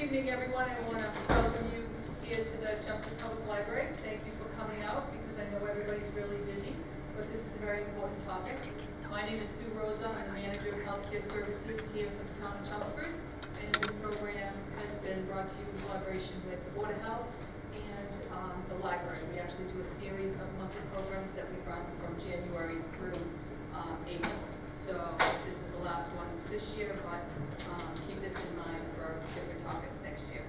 evening, everyone. I want to welcome you here to the Chelmsford Public Library. Thank you for coming out because I know everybody's really busy, but this is a very important topic. My name is Sue Rosa. I'm the manager of healthcare services here for the town of Chelmsford, and this program has been brought to you in collaboration with the Board of Health and the library. We actually do a series of monthly programs that we run from January through April. So this is the last one this year, but keep this in mind for different topics next year.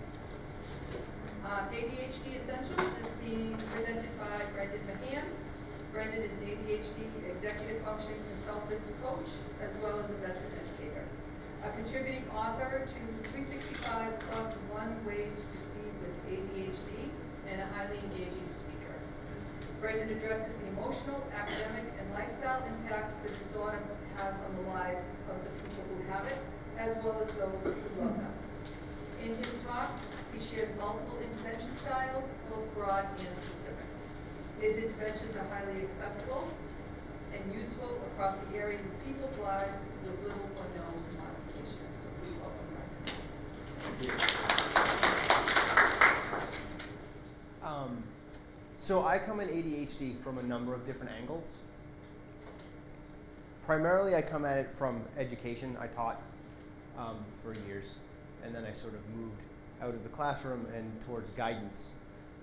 ADHD Essentials is being presented by Brendan Mahan. Brendan is an ADHD executive function consultant coach, as well as a veteran educator. A contributing author to 365 plus 1 Ways to Succeed with ADHD, and a highly engaging speaker. Brendan addresses the emotional, academic, and lifestyle impacts the disorder has on the lives of the people who have it, as well as those who love them. In his talks, he shares multiple intervention styles, both broad and specific. His interventions are highly accessible and useful across the areas of people's lives with little or no modification. So please welcome Brendan. So I come at ADHD from a number of different angles. Primarily, I come at it from education. I taught for years, and then I sort of moved out of the classroom and towards guidance.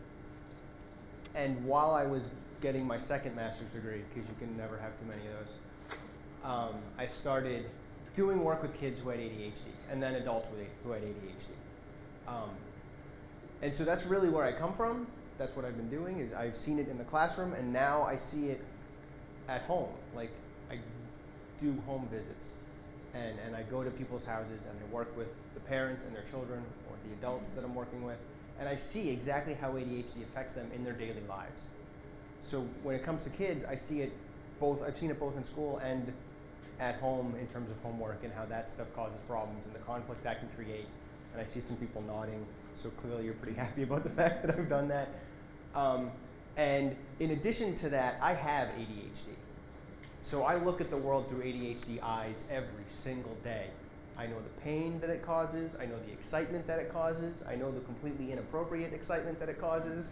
And while I was getting my second master's degree, because you can never have too many of those, I started doing work with kids who had ADHD, and then adults who had ADHD. And so that's really where I come from. That's what I've been doing, is I've seen it in the classroom, and now I see it at home. Like, I do home visits, and I go to people's houses, and I work with the parents and their children, or the adults that I'm working with, and I see exactly how ADHD affects them in their daily lives. So when it comes to kids, I see it both, I've seen it both in school and at home in terms of homework and how that stuff causes problems and the conflict that can create. And I see some people nodding, so clearly you're pretty happy about the fact that I've done that. And in addition to that, I have ADHD. So I look at the world through ADHD eyes every single day. I know the pain that it causes, I know the excitement that it causes, I know the completely inappropriate excitement that it causes.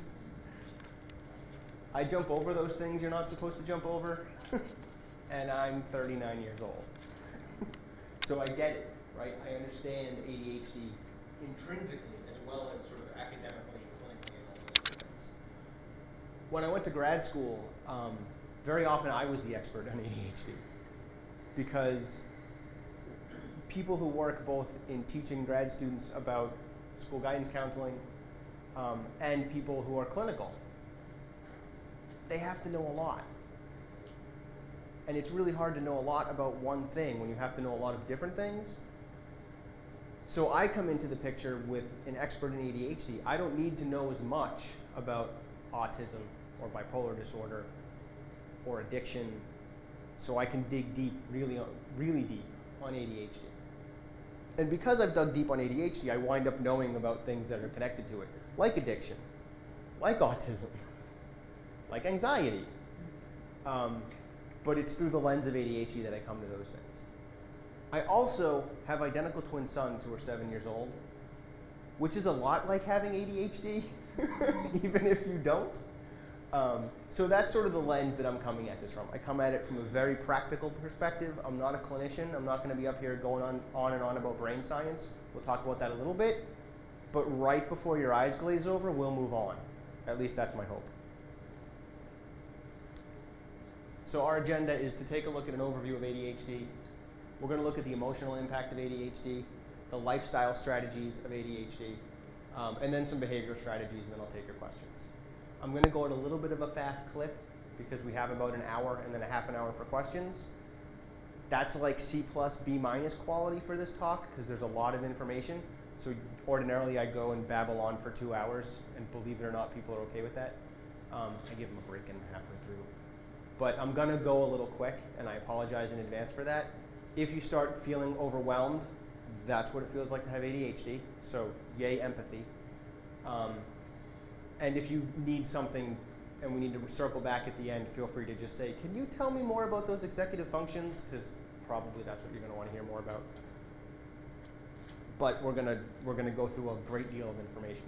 I jump over those things you're not supposed to jump over, and I'm 39 years old. So I get it, right? I understand ADHD intrinsically as well as sort of academically and clinically and all those sort of things. When I went to grad school, very often I was the expert on ADHD because people who work both in teaching grad students about school guidance counseling and people who are clinical, they have to know a lot. And it's really hard to know a lot about one thing when you have to know a lot of different things. So I come into the picture with an expert in ADHD. I don't need to know as much about autism or bipolar disorder or addiction, so I can dig deep, really deep on ADHD. And because I've dug deep on ADHD, I wind up knowing about things that are connected to it, like addiction, like autism, like anxiety. But it's through the lens of ADHD that I come to those things. I also have identical twin sons who are 7 years old, which is a lot like having ADHD, even if you don't. So that's sort of the lens that I'm coming at this from. I come at it from a very practical perspective. I'm not a clinician. I'm not going to be up here going on and on about brain science. We'll talk about that a little bit. But right before your eyes glaze over, we'll move on. At least that's my hope. So our agenda is to take a look at an overview of ADHD. We're going to look at the emotional impact of ADHD, the lifestyle strategies of ADHD, and then some behavioral strategies, and then I'll take your questions. I'm going to go at a little bit of a fast clip because we have about an hour and then a half an hour for questions. That's like C+, B- quality for this talk because there's a lot of information. So ordinarily I go and babble on for 2 hours, and believe it or not, people are okay with that. I give them a break in halfway through. But I'm going to go a little quick, and I apologize in advance for that. If you start feeling overwhelmed, that's what it feels like to have ADHD. So yay, empathy. And if you need something and we need to circle back at the end, feel free to just say, can you tell me more about those executive functions? Because probably that's what you're going to want to hear more about. but we're gonna go through a great deal of information.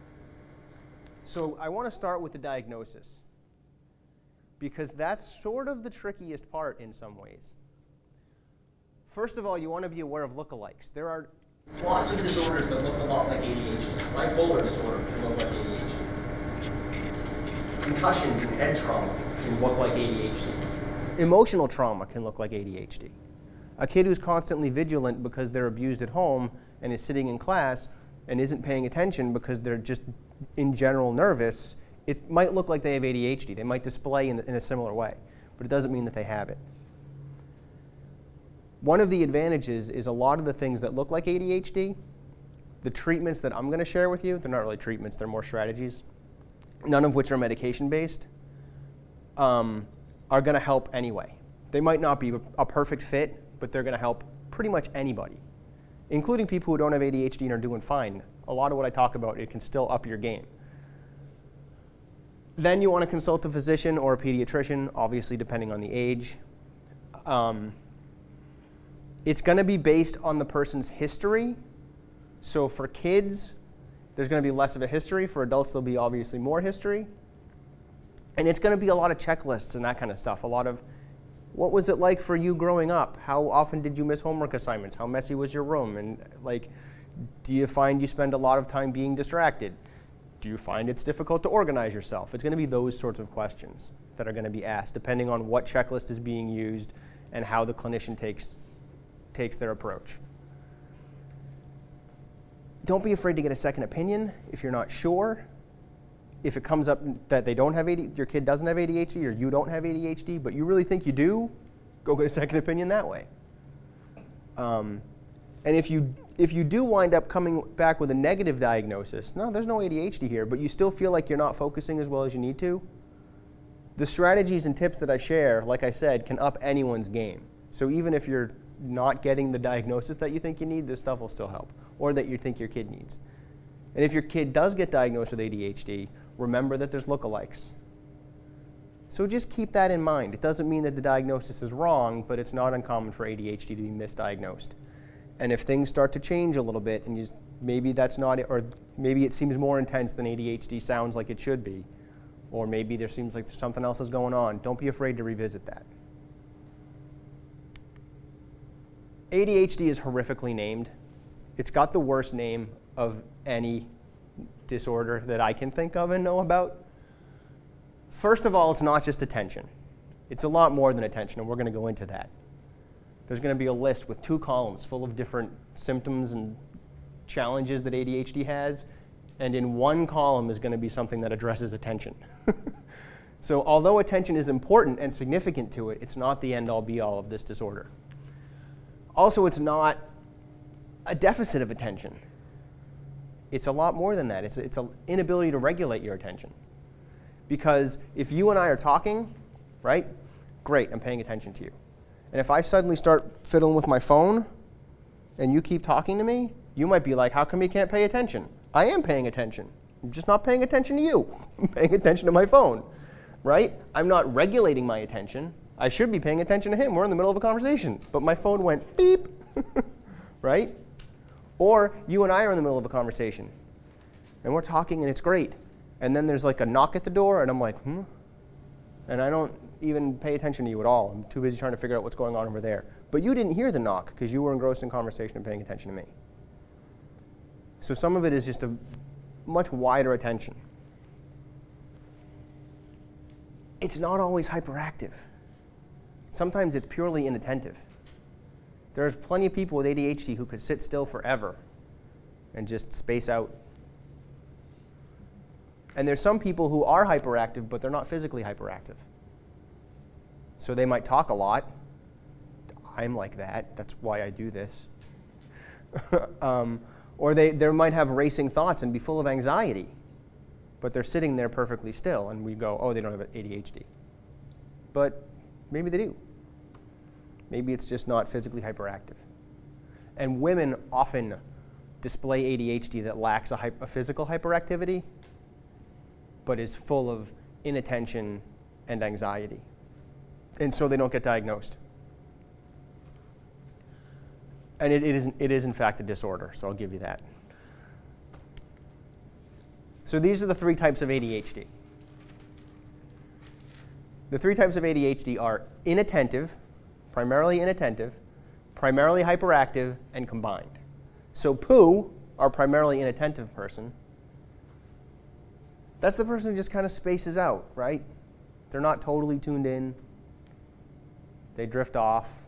So I want to start with the diagnosis, because that's sort of the trickiest part in some ways. First of all, you want to be aware of lookalikes. There are lots of disorders that look a lot like ADHD. Bipolar disorder can look like ADHD. Concussions and head trauma can look like ADHD. Emotional trauma can look like ADHD. A kid who's constantly vigilant because they're abused at home and is sitting in class and isn't paying attention because they're just in general nervous, it might look like they have ADHD. They might display in a similar way, but it doesn't mean that they have it. One of the advantages is a lot of the things that look like ADHD, the treatments that I'm going to share with you, they're not really treatments, they're more strategies, none of which are medication-based, are going to help anyway. They might not be a perfect fit, but they're going to help pretty much anybody, including people who don't have ADHD and are doing fine. A lot of what I talk about, it can still up your game. Then you want to consult a physician or a pediatrician, obviously depending on the age. It's going to be based on the person's history. So for kids, there's going to be less of a history. For adults, there'll be obviously more history. And it's going to be a lot of checklists and that kind of stuff. A lot of, what was it like for you growing up? How often did you miss homework assignments? How messy was your room? And like, do you find you spend a lot of time being distracted? Do you find it's difficult to organize yourself? It's going to be those sorts of questions that are going to be asked, depending on what checklist is being used and how the clinician takes their approach. Don't be afraid to get a second opinion if you're not sure. If it comes up that they don't have your kid doesn't have ADHD or you don't have ADHD, but you really think you do, go get a second opinion that way. And if you do wind up coming back with a negative diagnosis, no, there's no ADHD here, but you still feel like you're not focusing as well as you need to, the strategies and tips that I share, like I said, can up anyone's game. So even if you're not getting the diagnosis that you think you need, this stuff will still help, or that you think your kid needs. And if your kid does get diagnosed with ADHD, remember that there's lookalikes. So just keep that in mind. It doesn't mean that the diagnosis is wrong, but it's not uncommon for ADHD to be misdiagnosed. And if things start to change a little bit, and maybe that's not it, or maybe it seems more intense than ADHD sounds like it should be, or maybe there seems like something else is going on, don't be afraid to revisit that. ADHD is horrifically named. It's got the worst name of any disorder that I can think of and know about. First of all, it's not just attention. It's a lot more than attention, and we're going to go into that. There's going to be a list with 2 columns full of different symptoms and challenges that ADHD has, and in one column is going to be something that addresses attention. So although attention is important and significant to it, it's not the end-all be-all of this disorder. Also, it's not a deficit of attention. It's a lot more than that. It's an inability to regulate your attention. Because if you and I are talking, right, great, I'm paying attention to you. And if I suddenly start fiddling with my phone and you keep talking to me, you might be like, how come you can't pay attention? I am paying attention. I'm just not paying attention to you. I'm paying attention to my phone, right? I'm not regulating my attention. I should be paying attention to him. We're in the middle of a conversation, but my phone went beep, right? Or you and I are in the middle of a conversation, and we're talking, and it's great. And then there's like a knock at the door, and I'm like, and I don't even pay attention to you at all. I'm too busy trying to figure out what's going on over there. But you didn't hear the knock because you were engrossed in conversation and paying attention to me. So some of it is just a much wider attention. It's not always hyperactive. Sometimes it's purely inattentive. There's plenty of people with ADHD who could sit still forever and just space out. And there's some people who are hyperactive, but they're not physically hyperactive. So they might talk a lot. I'm like that. That's why I do this. Or they might have racing thoughts and be full of anxiety, but they're sitting there perfectly still, and we go, oh, they don't have ADHD. But maybe they do. Maybe it's just not physically hyperactive. And women often display ADHD that lacks a physical hyperactivity, but is full of inattention and anxiety. And so they don't get diagnosed. And it is in fact a disorder, so I'll give you that. So these are the 3 types of ADHD. The 3 types of ADHD are inattentive, primarily hyperactive, and combined. So Pooh, our primarily inattentive person, that's the person who just kind of spaces out, right? They're not totally tuned in. They drift off.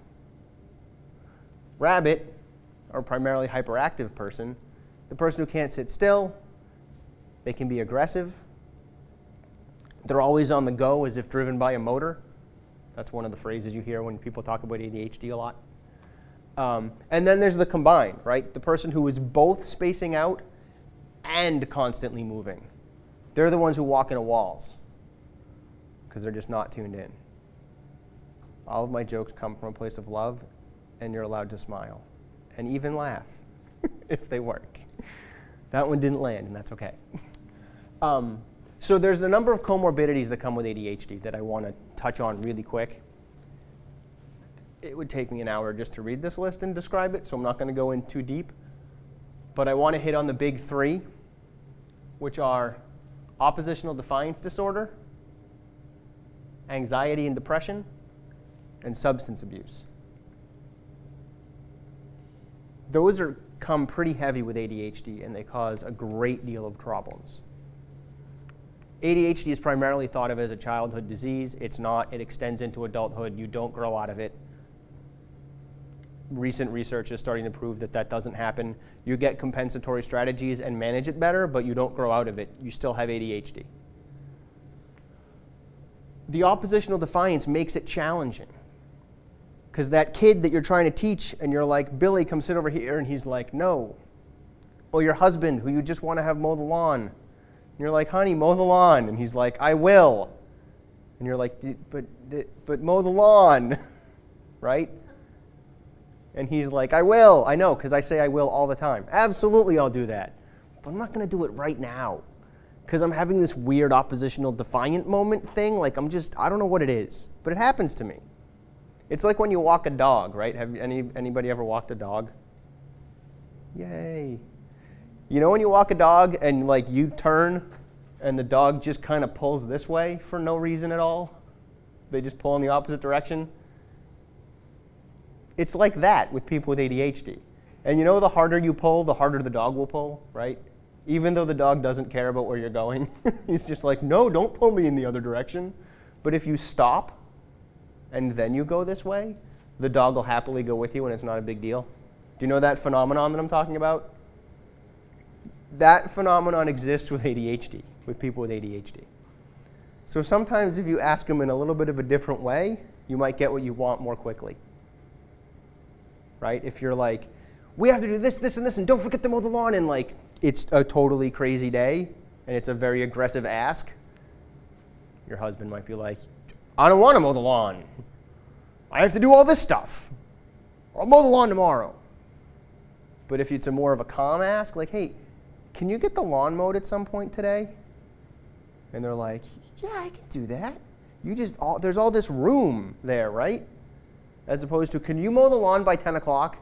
Rabbit, our primarily hyperactive person, the person who can't sit still. They can be aggressive. They're always on the go as if driven by a motor. That's one of the phrases you hear when people talk about ADHD a lot. And then there's the combined, right? The person who is both spacing out and constantly moving. They're the ones who walk into walls because they're just not tuned in. All of my jokes come from a place of love, and you're allowed to smile and even laugh if they work. That one didn't land, and that's okay. So there's a number of comorbidities that come with ADHD that I want to touch on really quick. It would take me an hour just to read this list and describe it, so I'm not going to go in too deep. But I want to hit on the big 3, which are oppositional defiance disorder, anxiety and depression, and substance abuse. Those come pretty heavy with ADHD, and they cause a great deal of problems. ADHD is primarily thought of as a childhood disease. It's not. It extends into adulthood. You don't grow out of it. Recent research is starting to prove that that doesn't happen. You get compensatory strategies and manage it better, but you don't grow out of it. You still have ADHD. The oppositional defiance makes it challenging. Because that kid that you're trying to teach, and you're like, Billy, come sit over here, and he's like, no. Or your husband, who you just want to have mow the lawn. And you're like, honey, mow the lawn. And he's like, I will. And you're like, but mow the lawn, right? And he's like, I will. I know, because I say I will all the time. Absolutely, I'll do that. But I'm not going to do it right now. Because I'm having this weird oppositional defiant moment thing. Like, I don't know what it is. But it happens to me. It's like when you walk a dog, right? Have anybody ever walked a dog? Yay. You know when you walk a dog and like you turn and the dog just kind of pulls this way for no reason at all? They just pull in the opposite direction? It's like that with people with ADHD. And you know the harder you pull, the harder the dog will pull, right? Even though the dog doesn't care about where you're going. He's just like, no, don't pull me in the other direction. But if you stop and then you go this way, the dog will happily go with you and it's not a big deal. Do you know that phenomenon that I'm talking about? That phenomenon exists with ADHD, with people with ADHD. So sometimes if you ask them in a little bit of a different way, you might get what you want more quickly. Right? If you're like, we have to do this, this, and this, and don't forget to mow the lawn, and like it's a totally crazy day, and it's a very aggressive ask, your husband might be like, I don't want to mow the lawn. I have to do all this stuff. I'll mow the lawn tomorrow. But if it's a more of a calm ask, like, hey, can you get the lawn mowed at some point today? And they're like, yeah, I can do that. There's all this room there, right? As opposed to, can you mow the lawn by 10 o'clock?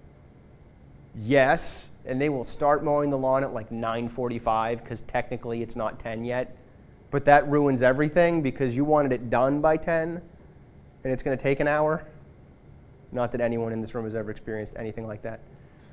Yes. And they will start mowing the lawn at like 9:45 because technically it's not 10 yet. But that ruins everything because you wanted it done by 10 and it's going to take an hour. Not that anyone in this room has ever experienced anything like that.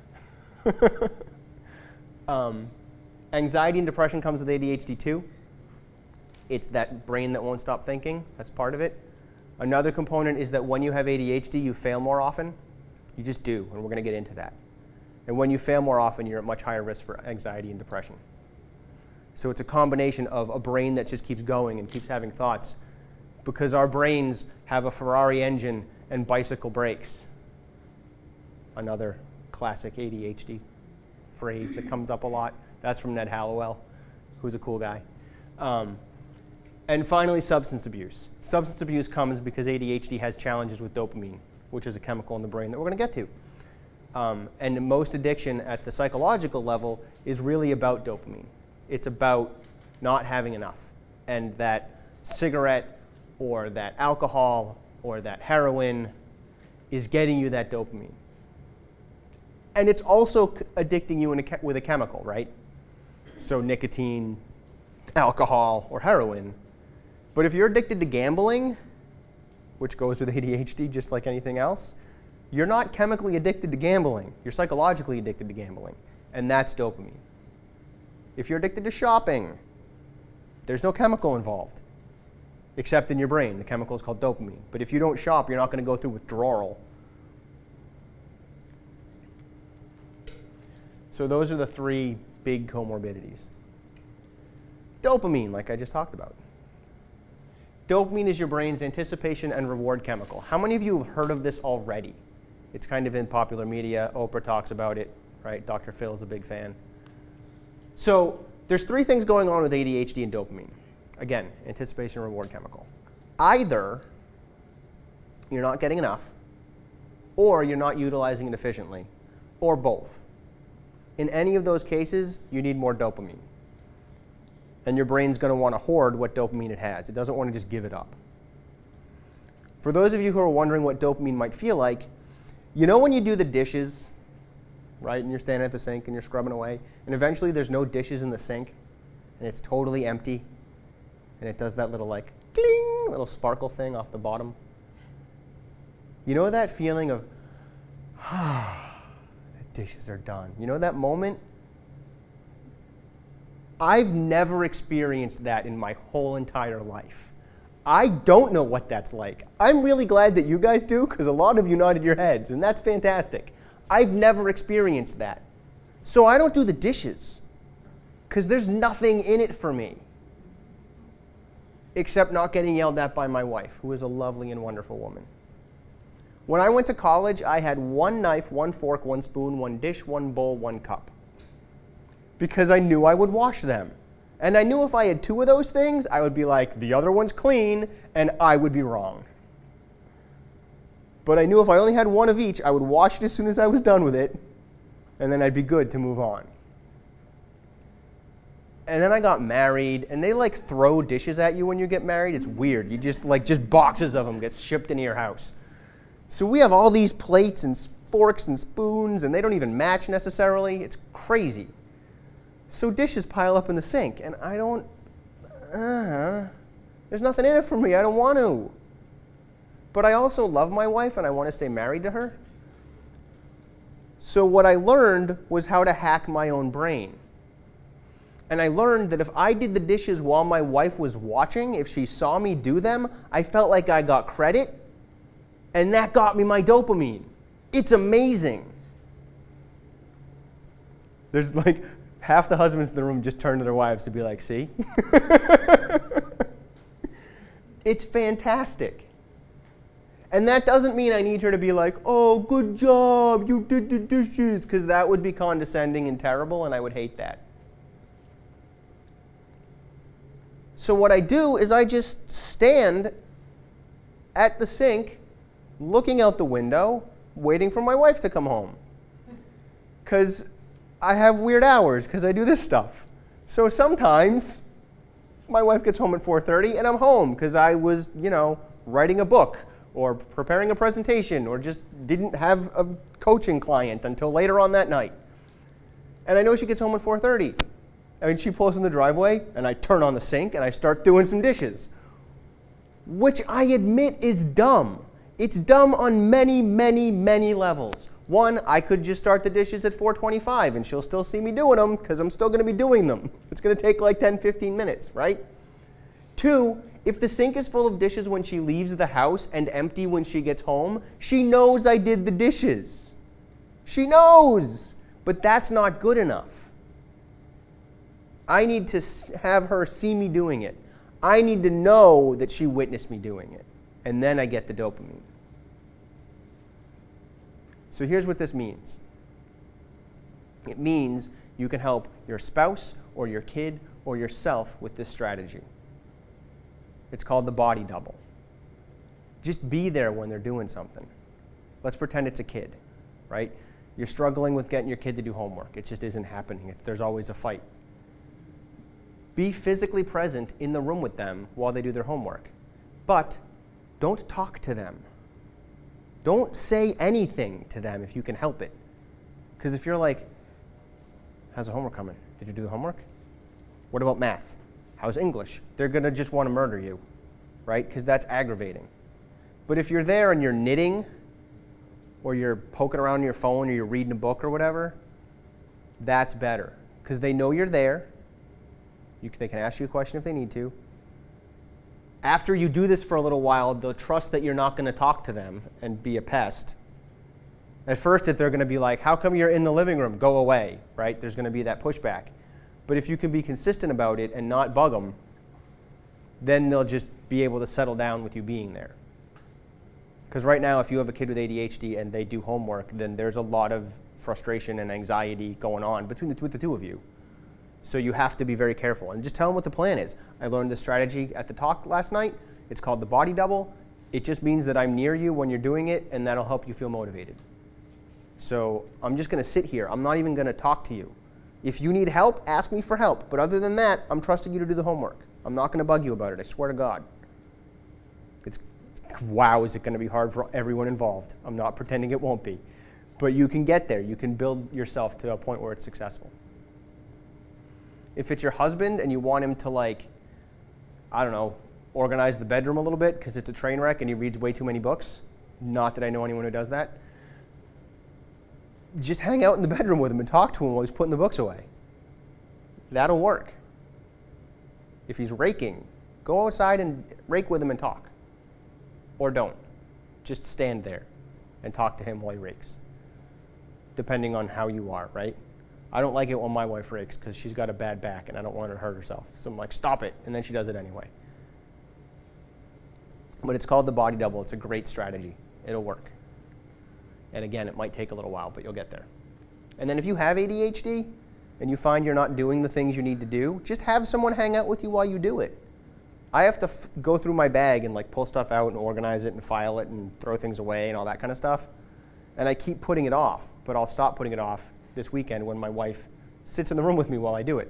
Anxiety and depression comes with ADHD too. It's that brain that won't stop thinking. That's part of it. Another component is that when you have ADHD, you fail more often. You just do, and we're going to get into that. And when you fail more often, you're at much higher risk for anxiety and depression. So it's a combination of a brain that just keeps going and keeps having thoughts, because our brains have a Ferrari engine and bicycle brakes. Another classic ADHD phrase that comes up a lot. That's from Ned Hallowell, who's a cool guy. And finally, substance abuse. Substance abuse comes because ADHD has challenges with dopamine, which is a chemical in the brain that we're going to get to. And most addiction at the psychological level is really about dopamine. It's about not having enough. And that cigarette or that alcohol or that heroin is getting you that dopamine. And it's also addicting you with a chemical, right? So nicotine, alcohol, or heroin. But if you're addicted to gambling, which goes with ADHD just like anything else, you're not chemically addicted to gambling. You're psychologically addicted to gambling, and that's dopamine. If you're addicted to shopping, there's no chemical involved, except in your brain. The chemical is called dopamine. But if you don't shop, you're not going to go through withdrawal. So those are the three big comorbidities. Dopamine, like I just talked about. Dopamine is your brain's anticipation and reward chemical. How many of you have heard of this already? It's kind of in popular media. Oprah talks about it, right? Dr. Phil's a big fan. So there's three things going on with ADHD and dopamine. Again, anticipation and reward chemical. Either you're not getting enough, or you're not utilizing it efficiently, or both. In any of those cases, you need more dopamine. And your brain's going to want to hoard what dopamine it has. It doesn't want to just give it up. For those of you who are wondering what dopamine might feel like, you know when you do the dishes, right, and you're standing at the sink and you're scrubbing away, and eventually there's no dishes in the sink, and it's totally empty, and it does that little like, cling, little sparkle thing off the bottom? You know that feeling of, the dishes are done. You know that moment? I've never experienced that in my whole entire life. I don't know what that's like. I'm really glad that you guys do, because a lot of you nodded your heads, and that's fantastic. I've never experienced that. So I don't do the dishes, because there's nothing in it for me, except not getting yelled at by my wife, who is a lovely and wonderful woman. When I went to college, I had one knife, one fork, one spoon, one dish, one bowl, one cup, because I knew I would wash them. And I knew if I had two of those things, I would be like, the other one's clean, and I would be wrong. But I knew if I only had one of each, I would wash it as soon as I was done with it, and then I'd be good to move on. And then I got married, and they like throw dishes at you when you get married. It's weird. You just boxes of them get shipped into your house. So we have all these plates and forks and spoons, and they don't even match necessarily. It's crazy. So dishes pile up in the sink, and I don't, there's nothing in it for me. I don't want to. But I also love my wife, and I want to stay married to her. So what I learned was how to hack my own brain. And I learned that if I did the dishes while my wife was watching, if she saw me do them, I felt like I got credit, and that got me my dopamine. It's amazing. There's like, half the husbands in the room just turn to their wives to be like, see? It's fantastic. And that doesn't mean I need her to be like, oh, good job, you did the dishes, because that would be condescending and terrible, and I would hate that. So what I do is I just stand at the sink, looking out the window, waiting for my wife to come home. Because I have weird hours because I do this stuff. So sometimes my wife gets home at 4:30 and I'm home because I was, writing a book or preparing a presentation or just didn't have a coaching client until later on that night. And I know she gets home at 4:30. I mean, she pulls in the driveway and I turn on the sink and I start doing some dishes, which I admit is dumb. It's dumb on many, many, many levels. One, I could just start the dishes at 4:25 and she'll still see me doing them because I'm still going to be doing them. It's going to take like 10, 15 minutes, right? Two, if the sink is full of dishes when she leaves the house and empty when she gets home, she knows I did the dishes. She knows, but that's not good enough. I need to have her see me doing it. I need to know that she witnessed me doing it, and then I get the dopamine. So here's what this means. It means you can help your spouse or your kid or yourself with this strategy. It's called the body double. Just be there when they're doing something. Let's pretend it's a kid, right? You're struggling with getting your kid to do homework. It just isn't happening. There's always a fight. Be physically present in the room with them while they do their homework. But don't talk to them. Don't say anything to them if you can help it. Because if you're like, how's the homework coming? Did you do the homework? What about math? How's English? They're going to just want to murder you, right? Because that's aggravating. But if you're there and you're knitting, or you're poking around on your phone, or you're reading a book or whatever, that's better. Because they know you're there. They can ask you a question if they need to. After you do this for a little while, they'll trust that you're not going to talk to them and be a pest. At first, they're going to be like, how come you're in the living room? Go away, right? There's going to be that pushback. But if you can be consistent about it and not bug them, then they'll just be able to settle down with you being there. Because right now, if you have a kid with ADHD and they do homework, then there's a lot of frustration and anxiety going on with the two of you. So you have to be very careful. And just tell them what the plan is. I learned this strategy at the talk last night. It's called the body double. It just means that I'm near you when you're doing it, and that'll help you feel motivated. So I'm just going to sit here. I'm not even going to talk to you. If you need help, ask me for help. But other than that, I'm trusting you to do the homework. I'm not going to bug you about it. I swear to God. Wow, is it going to be hard for everyone involved? I'm not pretending it won't be. But you can get there. You can build yourself to a point where it's successful. If it's your husband and you want him to, like, I don't know, organize the bedroom a little bit because it's a train wreck and he reads way too many books, not that I know anyone who does that, just hang out in the bedroom with him and talk to him while he's putting the books away. That'll work. If he's raking, go outside and rake with him and talk. Or don't. Just stand there and talk to him while he rakes, depending on how you are, right? I don't like it when my wife rakes because she's got a bad back and I don't want her to hurt herself. So I'm like, stop it, and then she does it anyway. But it's called the body double. It's a great strategy. It'll work. And again, it might take a little while, but you'll get there. And then if you have ADHD and you find you're not doing the things you need to do, just have someone hang out with you while you do it. I have to go through my bag and like pull stuff out and organize it and file it and throw things away and all that kind of stuff. And I keep putting it off, but I'll stop putting it off this weekend when my wife sits in the room with me while I do it.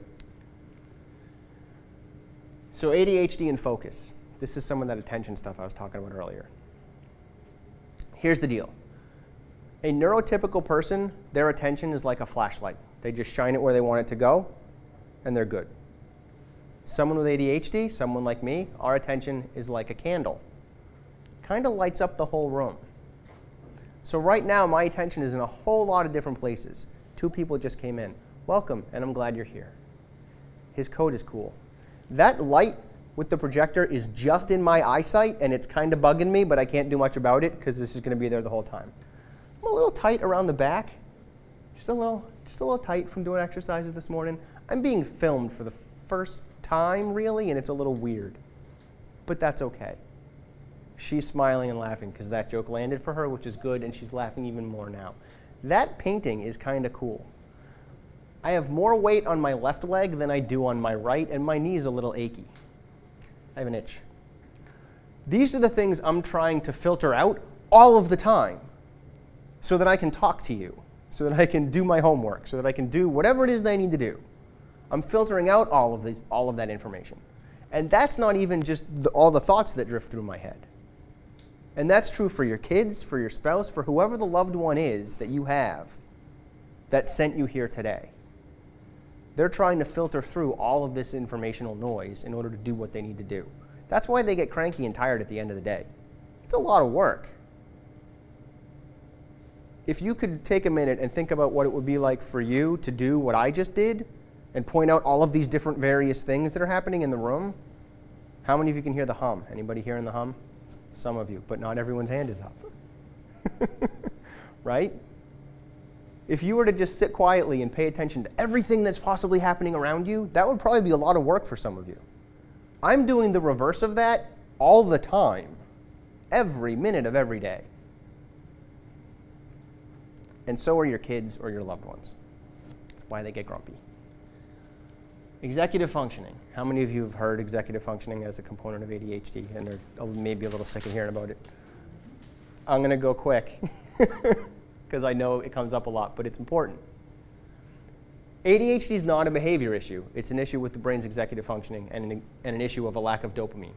So ADHD and focus. This is some of that attention stuff I was talking about earlier. Here's the deal. A neurotypical person, their attention is like a flashlight. They just shine it where they want it to go, and they're good. Someone with ADHD, someone like me, our attention is like a candle. Kind of lights up the whole room. So right now, my attention is in a whole lot of different places. 2 people just came in. Welcome, and I'm glad you're here. His coat is cool. That light with the projector is just in my eyesight, and it's kind of bugging me, but I can't do much about it because this is going to be there the whole time. I'm a little tight around the back. Just a little tight from doing exercises this morning. I'm being filmed for the first time, really, and it's a little weird. But that's okay. She's smiling and laughing because that joke landed for her, which is good, and she's laughing even more now. That painting is kind of cool. I have more weight on my left leg than I do on my right, and my knee's a little achy. I have an itch. These are the things I'm trying to filter out all of the time so that I can talk to you, so that I can do my homework, so that I can do whatever it is that I need to do. I'm filtering out all of that information. And that's not even just all the thoughts that drift through my head. And that's true for your kids, for your spouse, for whoever the loved one is that you have that sent you here today. They're trying to filter through all of this informational noise in order to do what they need to do. That's why they get cranky and tired at the end of the day. It's a lot of work. If you could take a minute and think about what it would be like for you to do what I just did and point out all of these different various things that are happening in the room, how many of you can hear the hum? Anybody hearing the hum? Some of you, but not everyone's hand is up. Right? If you were to just sit quietly and pay attention to everything that's possibly happening around you, that would probably be a lot of work for some of you. I'm doing the reverse of that all the time, every minute of every day. And so are your kids or your loved ones. That's why they get grumpy. Executive functioning. How many of you have heard executive functioning as a component of ADHD and are maybe a little sick of hearing about it? I'm going to go quick because I know it comes up a lot, but it's important. ADHD is not a behavior issue. It's an issue with the brain's executive functioning and an issue of a lack of dopamine.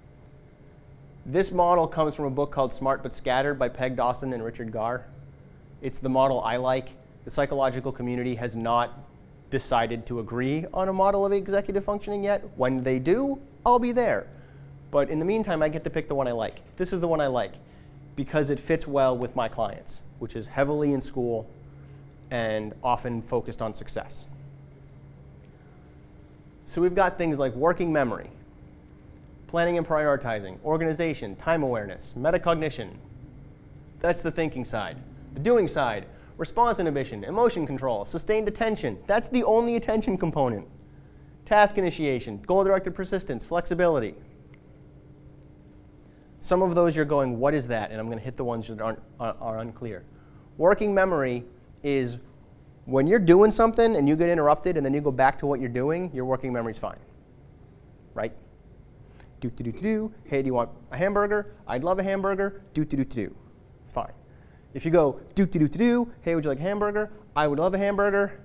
This model comes from a book called Smart But Scattered by Peg Dawson and Richard Garr. It's the model I like. The psychological community has not decided to agree on a model of executive functioning yet. When they do, I'll be there. But in the meantime, I get to pick the one I like. This is the one I like because it fits well with my clients, which is heavily in school and often focused on success. So we've got things like working memory, planning and prioritizing, organization, time awareness, metacognition. That's the thinking side. The doing side, response inhibition, emotion control, sustained attention. That's the only attention component. Task initiation, goal-directed persistence, flexibility. Some of those you're going, what is that? And I'm going to hit the ones that are unclear. Working memory is when you're doing something and you get interrupted and then you go back to what you're doing, your working memory's fine, right? Do. Hey, do you want a hamburger? I'd love a hamburger. Do. Fine. If you go do. Hey, would you like a hamburger? I would love a hamburger.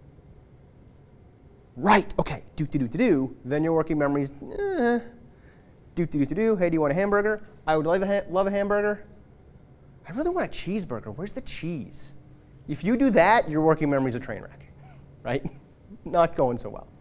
Right. Okay. Do. Then your working memory's do. Hey, do you want a hamburger? I would love a hamburger. I really want a cheeseburger. Where's the cheese? If you do that, your working memory's a train wreck, right? Not going so well.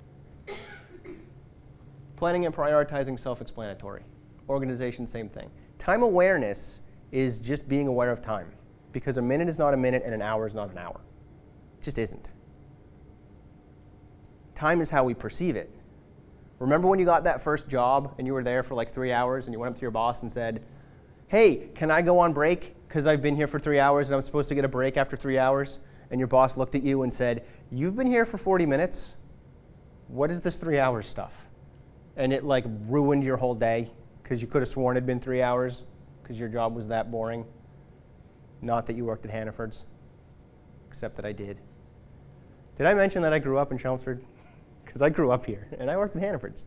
Planning and prioritizing, self-explanatory. Organization, same thing. Time awareness is just being aware of time, because a minute is not a minute and an hour is not an hour. It just isn't. Time is how we perceive it. Remember when you got that first job and you were there for like 3 hours and you went up to your boss and said, hey, can I go on break? Because I've been here for 3 hours and I'm supposed to get a break after 3 hours. And your boss looked at you and said, you've been here for 40 minutes. What is this 3 hours stuff? And it like ruined your whole day because you could have sworn it'd been 3 hours because your job was that boring. Not that you worked at Hannaford's, except that I did. Did I mention that I grew up in Chelmsford? Because I grew up here and I worked at Hannaford's.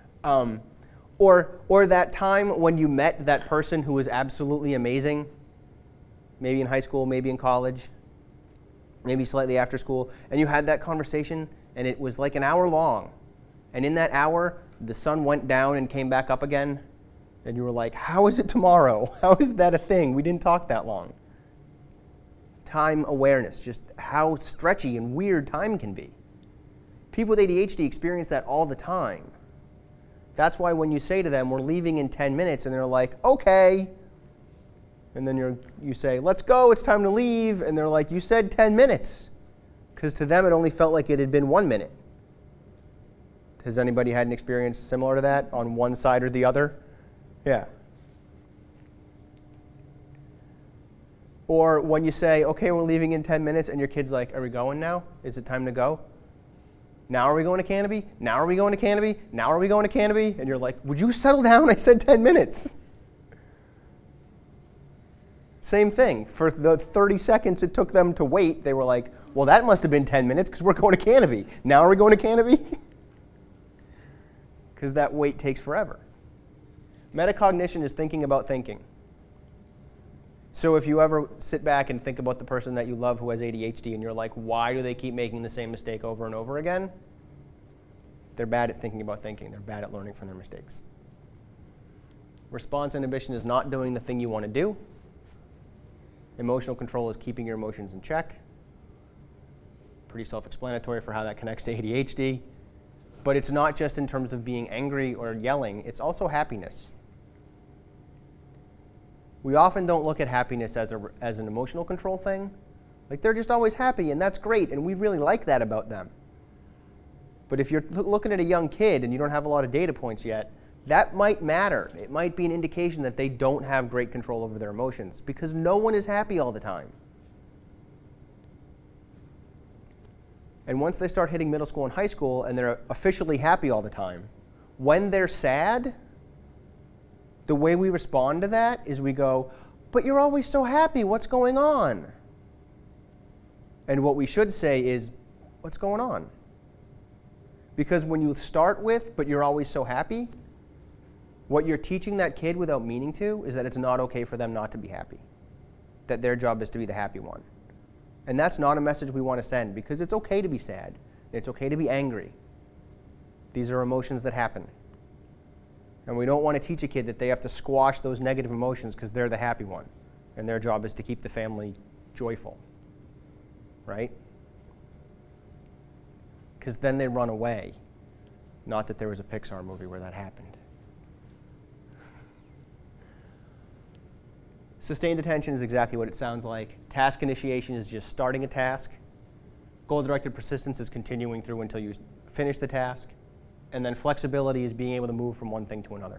Or that time when you met that person who was absolutely amazing, maybe in high school, maybe in college, maybe slightly after school, and you had that conversation and it was like an hour long. And in that hour, the sun went down and came back up again. And you were like, how is it tomorrow? How is that a thing? We didn't talk that long. Time awareness, just how stretchy and weird time can be. People with ADHD experience that all the time. That's why when you say to them, we're leaving in 10 minutes, and they're like, okay. And then you say, let's go, it's time to leave. And they're like, you said 10 minutes. Because to them, it only felt like it had been 1 minute. Has anybody had an experience similar to that on one side or the other? Yeah. Or when you say, okay, we're leaving in 10 minutes, and your kid's like, are we going now? Is it time to go? Now are we going to Canopy? Now are we going to Canopy? Now are we going to Canopy? And you're like, would you settle down? I said 10 minutes. Same thing. For the 30 seconds it took them to wait, they were like, well, that must have been 10 minutes because we're going to Canopy. Now are we going to Canopy? Because that wait takes forever. Metacognition is thinking about thinking. So if you ever sit back and think about the person that you love who has ADHD and you're like, why do they keep making the same mistake over and over again? They're bad at thinking about thinking. They're bad at learning from their mistakes. Response inhibition is not doing the thing you want to do. Emotional control is keeping your emotions in check. Pretty self-explanatory for how that connects to ADHD. But it's not just in terms of being angry or yelling. It's also happiness. We often don't look at happiness as an emotional control thing. Like, they're just always happy, and that's great, and we really like that about them. But if you're looking at a young kid and you don't have a lot of data points yet, that might matter. It might be an indication that they don't have great control over their emotions, because no one is happy all the time. And once they start hitting middle school and high school and they're officially happy all the time, when they're sad, the way we respond to that is we go, but you're always so happy, what's going on? And what we should say is, what's going on? Because when you start with, but you're always so happy, what you're teaching that kid without meaning to is that it's not okay for them not to be happy. That their job is to be the happy one. And that's not a message we want to send, because it's okay to be sad. It's okay to be angry. These are emotions that happen. And we don't want to teach a kid that they have to squash those negative emotions because they're the happy one. And their job is to keep the family joyful, right? Because then they run away. Not that there was a Pixar movie where that happened. Sustained attention is exactly what it sounds like. Task initiation is just starting a task. Goal-directed persistence is continuing through until you finish the task. And then flexibility is being able to move from one thing to another.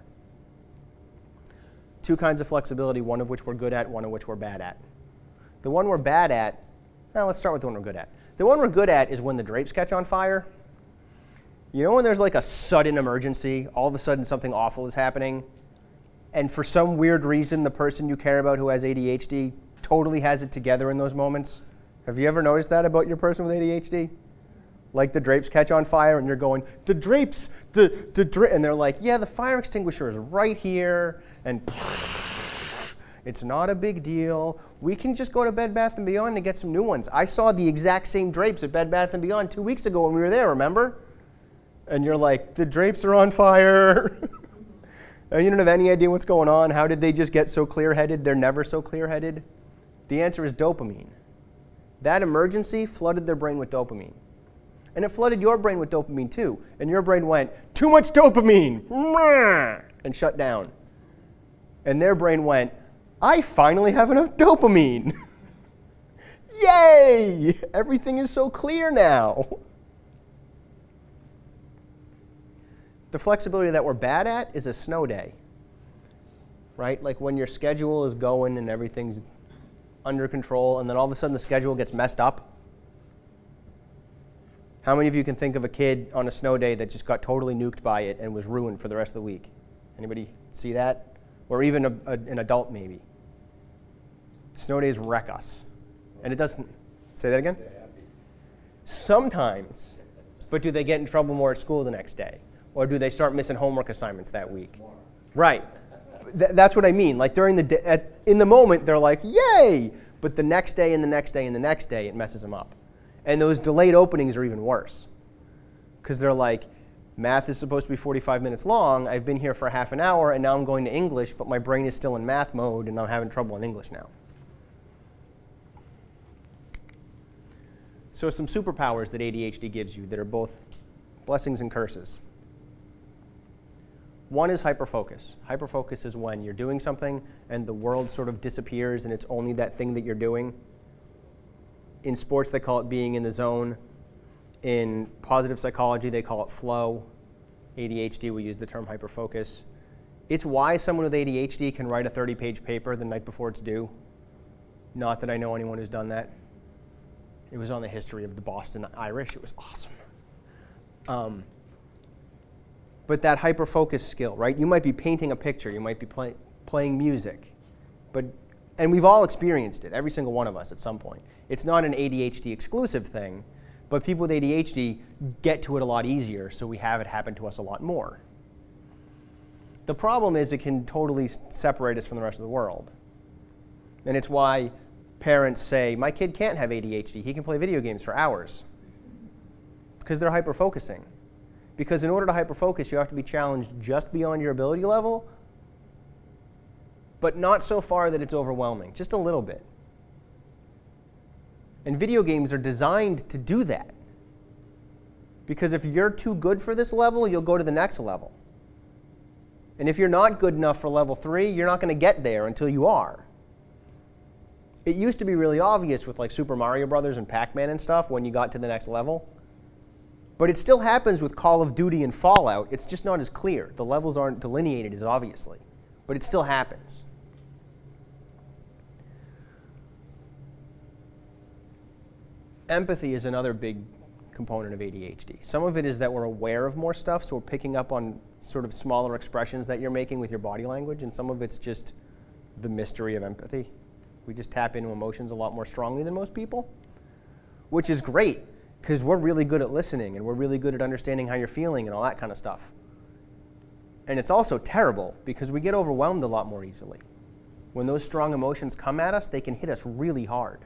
Two kinds of flexibility, one of which we're good at, one of which we're bad at. The one we're bad at, let's start with the one we're good at. The one we're good at is when the drapes catch on fire. You know when there's like a sudden emergency, all of a sudden something awful is happening, and for some weird reason the person you care about who has ADHD totally has it together in those moments? Have you ever noticed that about your person with ADHD? Like the drapes catch on fire and you're going, the drapes, and they're like, yeah, the fire extinguisher is right here, and it's not a big deal. We can just go to Bed Bath & Beyond and get some new ones. I saw the exact same drapes at Bed Bath & Beyond 2 weeks ago when we were there, remember? And you're like, the drapes are on fire. And you don't have any idea what's going on. How did they just get so clear-headed? They're never so clear-headed. The answer is dopamine. That emergency flooded their brain with dopamine. And it flooded your brain with dopamine too. And your brain went, too much dopamine, and shut down. And their brain went, I finally have enough dopamine. Yay! Everything is so clear now. The flexibility that we're bad at is a snow day, right? Like when your schedule is going and everything's under control, and then all of a sudden the schedule gets messed up. How many of you can think of a kid on a snow day that just got totally nuked by it and was ruined for the rest of the week? Anybody see that? Or even an adult maybe. Snow days wreck us. And it doesn't, say that again? Sometimes. But do they get in trouble more at school the next day? Or do they start missing homework assignments that week? More. Right. That's what I mean. Like during the day, in the moment, they're like, yay! But the next day and the next day and the next day, it messes them up. And those delayed openings are even worse. Because they're like, math is supposed to be 45 minutes long. I've been here for half an hour, and now I'm going to English, but my brain is still in math mode, and I'm having trouble in English now. So some superpowers that ADHD gives you that are both blessings and curses. One is hyperfocus. Hyperfocus is when you're doing something and the world sort of disappears and it's only that thing that you're doing. In sports, they call it being in the zone. In positive psychology, they call it flow. ADHD, we use the term hyperfocus. It's why someone with ADHD can write a 30-page paper the night before it's due. Not that I know anyone who's done that. It was on the history of the Boston Irish. It was awesome. But that hyper-focus skill, right? You might be painting a picture. You might be playing music. And we've all experienced it, every single one of us at some point. It's not an ADHD exclusive thing, but people with ADHD get to it a lot easier, so we have it happen to us a lot more. The problem is it can totally separate us from the rest of the world. And it's why parents say, my kid can't have ADHD. He can play video games for hours. Because they're hyper-focusing. Because in order to hyperfocus, you have to be challenged just beyond your ability level, but not so far that it's overwhelming, just a little bit. And video games are designed to do that. Because if you're too good for this level, you'll go to the next level. And if you're not good enough for level 3, you're not going to get there until you are. It used to be really obvious with like Super Mario Brothers and Pac-Man and stuff when you got to the next level. But it still happens with Call of Duty and Fallout. It's just not as clear. The levels aren't delineated as obviously. But it still happens. Empathy is another big component of ADHD. Some of it is that we're aware of more stuff, so we're picking up on sort of smaller expressions that you're making with your body language, and some of it's just the mystery of empathy. We just tap into emotions a lot more strongly than most people, which is great. Because we're really good at listening, and we're really good at understanding how you're feeling and all that kind of stuff. And it's also terrible, because we get overwhelmed a lot more easily. When those strong emotions come at us, they can hit us really hard.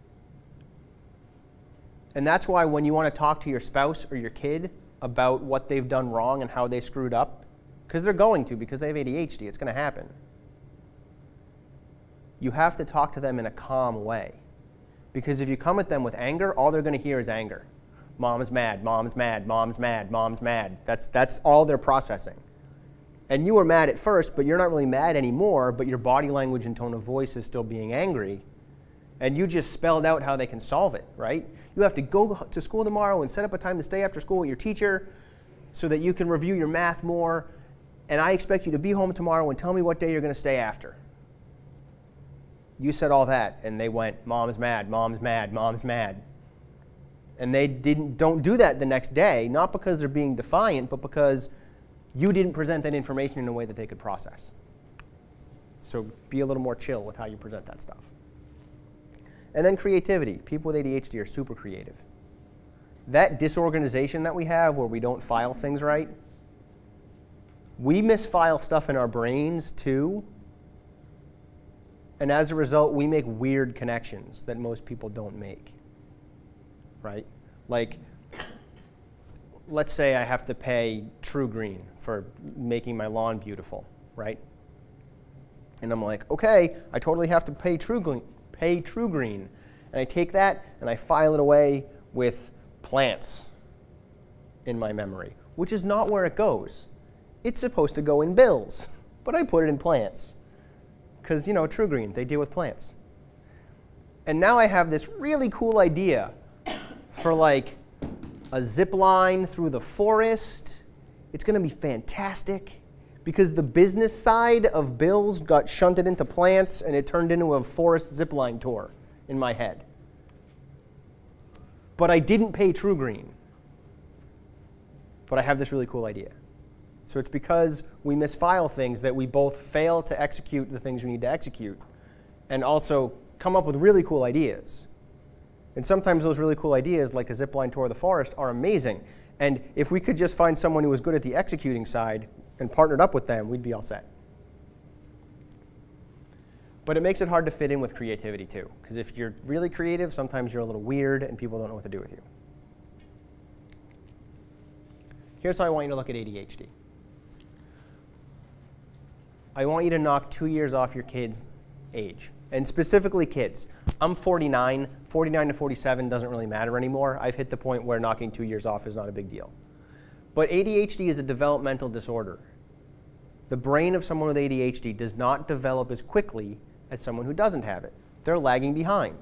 And that's why when you want to talk to your spouse or your kid about what they've done wrong and how they screwed up, because they're going to, because they have ADHD, it's going to happen. You have to talk to them in a calm way. Because if you come at them with anger, all they're going to hear is anger. Mom's mad, mom's mad, mom's mad, mom's mad. That's all they're processing. And you were mad at first, but you're not really mad anymore, but your body language and tone of voice is still being angry. And you just spelled out how they can solve it, right? You have to go to school tomorrow and set up a time to stay after school with your teacher so that you can review your math more. And I expect you to be home tomorrow and tell me what day you're going to stay after. You said all that, and they went, mom's mad, mom's mad, mom's mad. And they don't do that the next day, not because they're being defiant, but because you didn't present that information in a way that they could process. So be a little more chill with how you present that stuff. And then creativity. People with ADHD are super creative. That disorganization that we have where we don't file things right, we misfile stuff in our brains too. And as a result, we make weird connections that most people don't make, right? Like, let's say I have to pay True Green for making my lawn beautiful, right? And I'm like, okay, I totally have to pay True Green. And I take that and I file it away with plants in my memory, which is not where it goes. It's supposed to go in bills, but I put it in plants. Because, you know, True Green, they deal with plants. And now I have this really cool idea for like a zip line through the forest. It's going to be fantastic because the business side of bills got shunted into plants and it turned into a forest zip line tour in my head. But I didn't pay True Green. But I have this really cool idea. So it's because we misfile things that we both fail to execute the things we need to execute and also come up with really cool ideas. And sometimes those really cool ideas, like a zipline tour of the forest, are amazing. And if we could just find someone who was good at the executing side and partnered up with them, we'd be all set. But it makes it hard to fit in with creativity too. Because if you're really creative, sometimes you're a little weird and people don't know what to do with you. Here's how I want you to look at ADHD. I want you to knock 2 years off your kid's age, and specifically kids. I'm 49. 49 to 47 doesn't really matter anymore. I've hit the point where knocking 2 years off is not a big deal. But ADHD is a developmental disorder. The brain of someone with ADHD does not develop as quickly as someone who doesn't have it. They're lagging behind.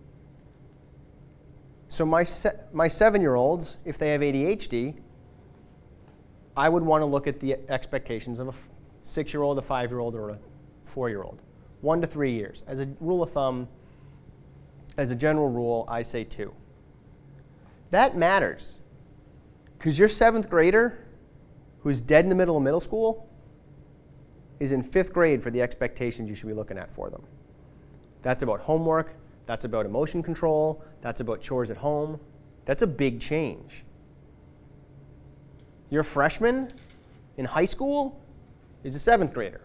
So my 7-year-olds, if they have ADHD, I would want to look at the expectations of a 6-year-old, a 5-year-old, or a 4-year-old. 1 to 3 years. As a rule of thumb, as a general rule, I say 2. That matters. Because your 7th grader, who's dead in the middle of middle school, is in 5th grade for the expectations you should be looking at for them. That's about homework. That's about emotion control. That's about chores at home. That's a big change. Your freshman in high school is a 7th grader.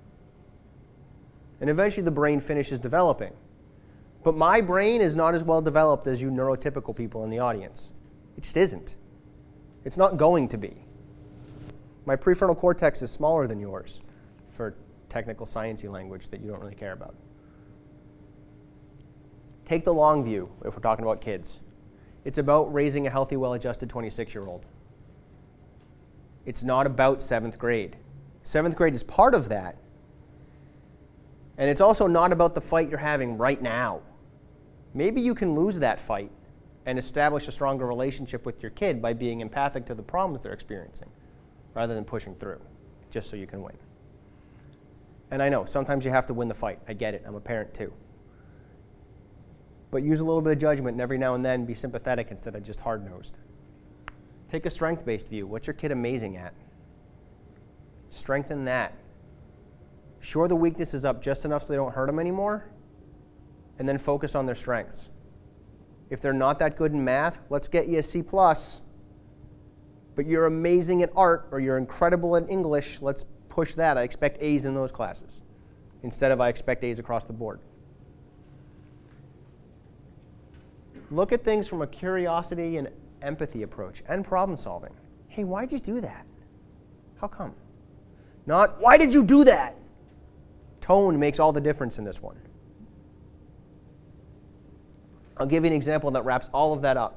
And eventually the brain finishes developing. But my brain is not as well developed as you neurotypical people in the audience. It just isn't. It's not going to be. My prefrontal cortex is smaller than yours for technical sciencey language that you don't really care about. Take the long view if we're talking about kids. It's about raising a healthy, well-adjusted 26-year-old. It's not about 7th grade. 7th grade is part of that. And it's also not about the fight you're having right now. Maybe you can lose that fight and establish a stronger relationship with your kid by being empathic to the problems they're experiencing rather than pushing through just so you can win. And I know, sometimes you have to win the fight. I get it. I'm a parent too. But use a little bit of judgment and every now and then be sympathetic instead of just hard-nosed. Take a strength-based view. What's your kid amazing at? Strengthen that. Shore the weaknesses up just enough so they don't hurt them anymore, and then focus on their strengths. If they're not that good in math, let's get you a C+. But you're amazing at art or you're incredible at English, let's push that. I expect A's in those classes instead of I expect A's across the board. Look at things from a curiosity and empathy approach and problem solving. Hey, why'd you do that? How come? Not, why did you do that? Tone makes all the difference in this one. I'll give you an example that wraps all of that up.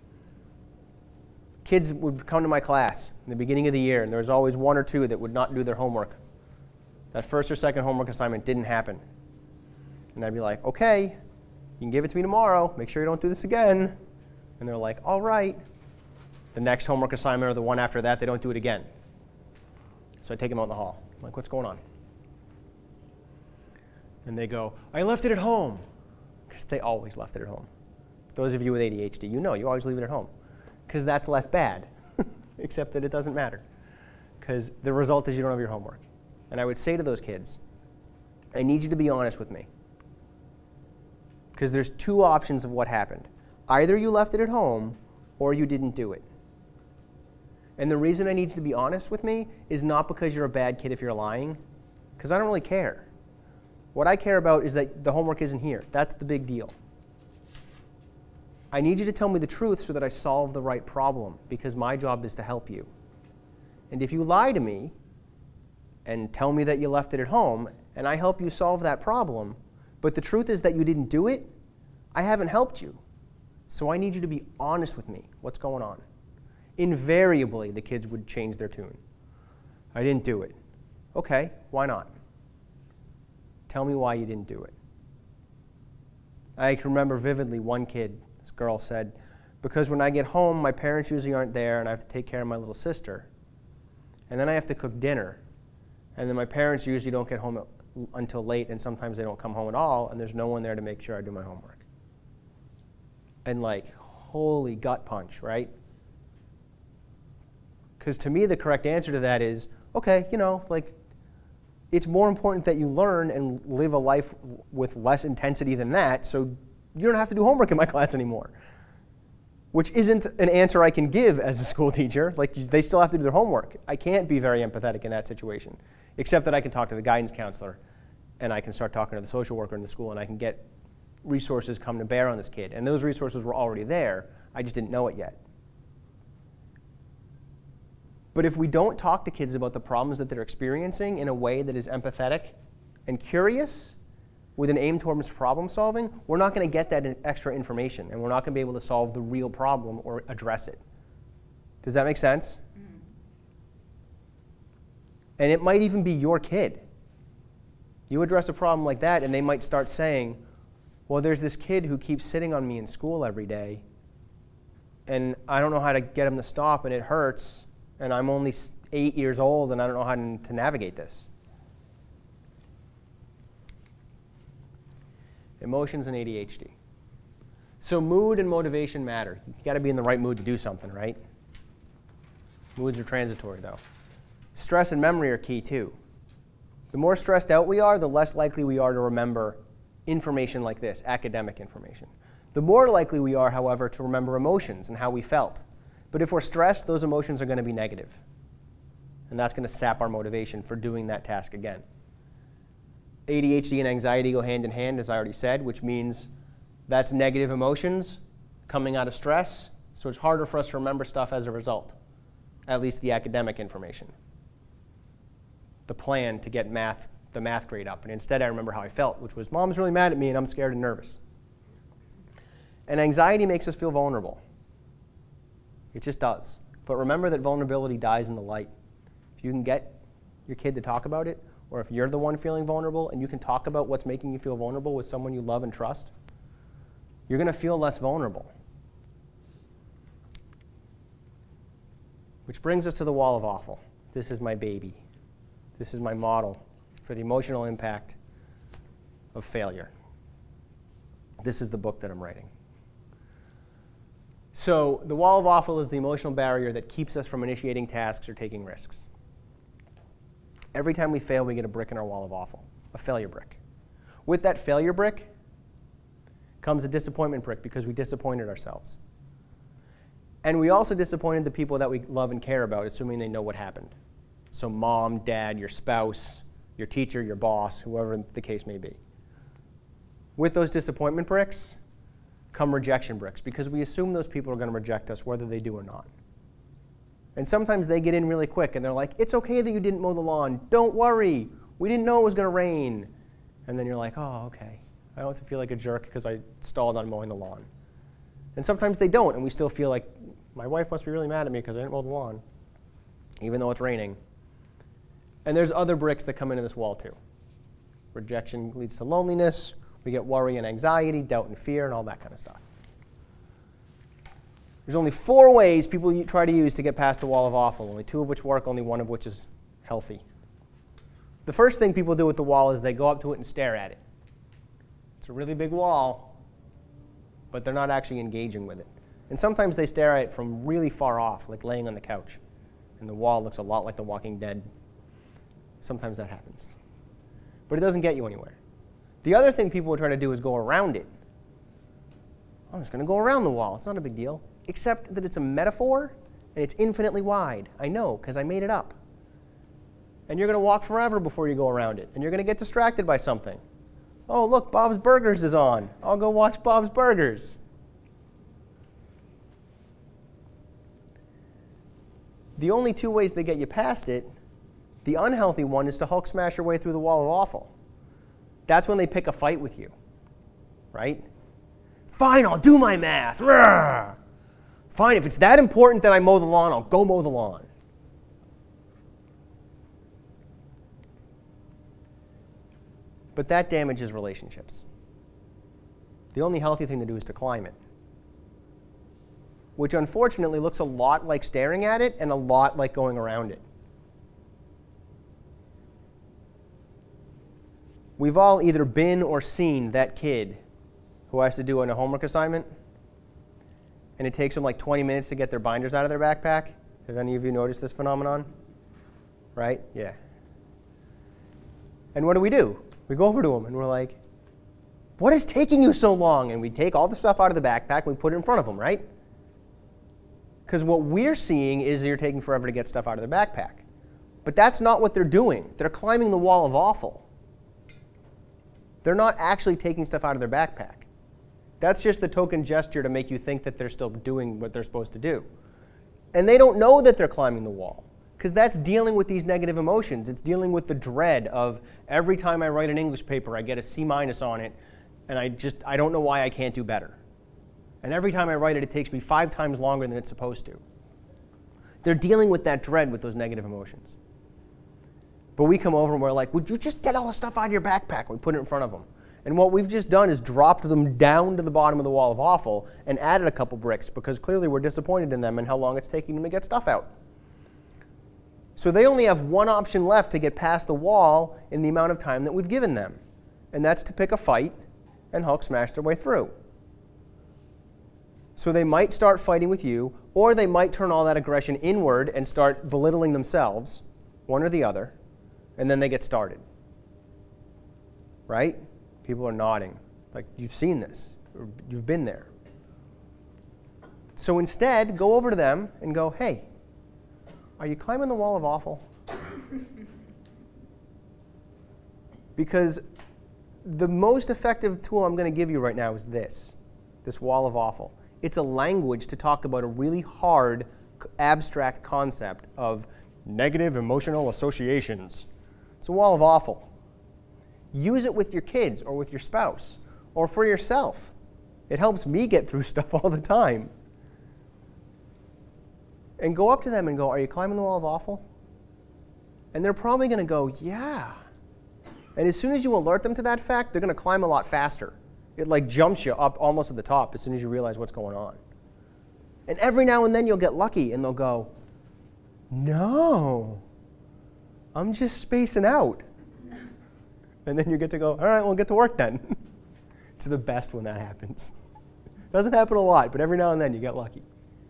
Kids would come to my class in the beginning of the year, and there was always one or two that would not do their homework. That first or second homework assignment didn't happen. And I'd be like, okay, you can give it to me tomorrow. Make sure you don't do this again. And they're like, all right. The next homework assignment or the one after that, they don't do it again. So I take them out in the hall. I'm like, what's going on? And they go, I left it at home. Because they always left it at home. Those of you with ADHD, you know you always leave it at home. Because that's less bad, except that it doesn't matter. Because the result is you don't have your homework. And I would say to those kids, I need you to be honest with me. Because there's two options of what happened. Either you left it at home, or you didn't do it. And the reason I need you to be honest with me is not because you're a bad kid if you're lying, because I don't really care. What I care about is that the homework isn't here. That's the big deal. I need you to tell me the truth so that I solve the right problem, because my job is to help you. And if you lie to me and tell me that you left it at home, and I help you solve that problem, but the truth is that you didn't do it, I haven't helped you. So I need you to be honest with me. What's going on? Invariably, the kids would change their tune. I didn't do it. Okay, why not? Tell me why you didn't do it. I can remember vividly one kid, this girl said, because when I get home, my parents usually aren't there, and I have to take care of my little sister. And then I have to cook dinner. And then my parents usually don't get home until late, and sometimes they don't come home at all, and there's no one there to make sure I do my homework. And like, holy gut punch, right? Because to me, the correct answer to that is, okay, you know, like, it's more important that you learn and live a life with less intensity than that, so you don't have to do homework in my class anymore. Which isn't an answer I can give as a school teacher. Like, they still have to do their homework. I can't be very empathetic in that situation, except that I can talk to the guidance counselor, and I can start talking to the social worker in the school, and I can get resources come to bear on this kid. And those resources were already there. I just didn't know it yet. But if we don't talk to kids about the problems that they're experiencing in a way that is empathetic and curious, with an aim towards problem solving, we're not going to get that extra information, and we're not going to be able to solve the real problem or address it. Does that make sense? Mm-hmm. And it might even be your kid. You address a problem like that, and they might start saying, well, there's this kid who keeps sitting on me in school every day, and I don't know how to get him to stop, and it hurts, and I'm only 8 years old, and I don't know how to navigate this. Emotions and ADHD. So mood and motivation matter. You've got to be in the right mood to do something, right? Moods are transitory, though. Stress and memory are key, too. The more stressed out we are, the less likely we are to remember information like this, academic information. The more likely we are, however, to remember emotions and how we felt. But if we're stressed, those emotions are going to be negative. And that's going to sap our motivation for doing that task again. ADHD and anxiety go hand in hand, as I already said, which means that's negative emotions coming out of stress, so it's harder for us to remember stuff as a result, at least the academic information. The plan to get the math grade up, and instead I remember how I felt, which was, Mom's really mad at me and I'm scared and nervous. And anxiety makes us feel vulnerable. It just does. But remember that vulnerability dies in the light. If you can get your kid to talk about it, or if you're the one feeling vulnerable and you can talk about what's making you feel vulnerable with someone you love and trust, you're going to feel less vulnerable. Which brings us to the wall of awful. This is my baby. This is my model for the emotional impact of failure. This is the book that I'm writing. So the wall of awful is the emotional barrier that keeps us from initiating tasks or taking risks. Every time we fail, we get a brick in our wall of awful, a failure brick. With that failure brick comes a disappointment brick because we disappointed ourselves. And we also disappointed the people that we love and care about, assuming they know what happened. So mom, dad, your spouse, your teacher, your boss, whoever the case may be. With those disappointment bricks come rejection bricks because we assume those people are going to reject us whether they do or not. And sometimes they get in really quick and they're like, it's okay that you didn't mow the lawn. Don't worry. We didn't know it was going to rain. And then you're like, oh, okay. I don't have to feel like a jerk because I stalled on mowing the lawn. And sometimes they don't, and we still feel like, my wife must be really mad at me because I didn't mow the lawn, even though it's raining. And there's other bricks that come into this wall too. Rejection leads to loneliness. We get worry and anxiety, doubt and fear, and all that kind of stuff. There's only 4 ways people try to use to get past the wall of awful, only 2 of which work, only 1 of which is healthy. The first thing people do with the wall is they go up to it and stare at it. It's a really big wall, but they're not actually engaging with it. And sometimes they stare at it from really far off, like laying on the couch, and the wall looks a lot like The Walking Dead. Sometimes that happens. But it doesn't get you anywhere. The other thing people would try to do is go around it. I'm just going to go around the wall. It's not a big deal. Except that it's a metaphor, and it's infinitely wide. I know, because I made it up. And you're going to walk forever before you go around it. And you're going to get distracted by something. Oh, look, Bob's Burgers is on. I'll go watch Bob's Burgers. The only 2 ways they get you past it, the unhealthy one is to Hulk smash your way through the wall of awful. That's when they pick a fight with you, right? Fine, I'll do my math. Rawr! Fine, if it's that important that I mow the lawn, I'll go mow the lawn. But that damages relationships. The only healthy thing to do is to climb it, which unfortunately looks a lot like staring at it and a lot like going around it. We've all either been or seen that kid who has to do a homework assignment, and it takes them like 20 minutes to get their binders out of their backpack. Have any of you noticed this phenomenon? Right? Yeah. And what do? We go over to them and we're like, what is taking you so long? And we take all the stuff out of the backpack and we put it in front of them, right? Because what we're seeing is you're taking forever to get stuff out of the backpack. But that's not what they're doing. They're climbing the wall of awful. They're not actually taking stuff out of their backpack. That's just the token gesture to make you think that they're still doing what they're supposed to do. And they don't know that they're climbing the wall, because that's dealing with these negative emotions. It's dealing with the dread of every time I write an English paper, I get a C- on it, and I don't know why I can't do better. And every time I write it takes me 5 times longer than it's supposed to. They're dealing with that dread with those negative emotions. But we come over and we're like, would you just get all the stuff out of your backpack? And we put it in front of them. And what we've just done is dropped them down to the bottom of the wall of awful and added a couple bricks, because clearly we're disappointed in them and how long it's taking them to get stuff out. So they only have one option left to get past the wall in the amount of time that we've given them. And that's to pick a fight and Hulk smash their way through. So they might start fighting with you, or they might turn all that aggression inward and start belittling themselves, one or the other, and then they get started. Right? People are nodding, like you've seen this, or you've been there. So instead, go over to them and go, hey, are you climbing the wall of awful? Because the most effective tool I'm going to give you right now is this wall of awful. It's a language to talk about a really hard, abstract concept of negative emotional associations. It's a wall of awful. Use it with your kids or with your spouse or for yourself. It helps me get through stuff all the time. And go up to them and go, are you climbing the wall of awful? And they're probably going to go, yeah. And as soon as you alert them to that fact, they're going to climb a lot faster. It like jumps you up almost to the top as soon as you realize what's going on. And every now and then you'll get lucky and they'll go, no, I'm just spacing out. And then you get to go, all right, we'll get to work then. It's the best when that happens. Doesn't happen a lot, but every now and then you get lucky.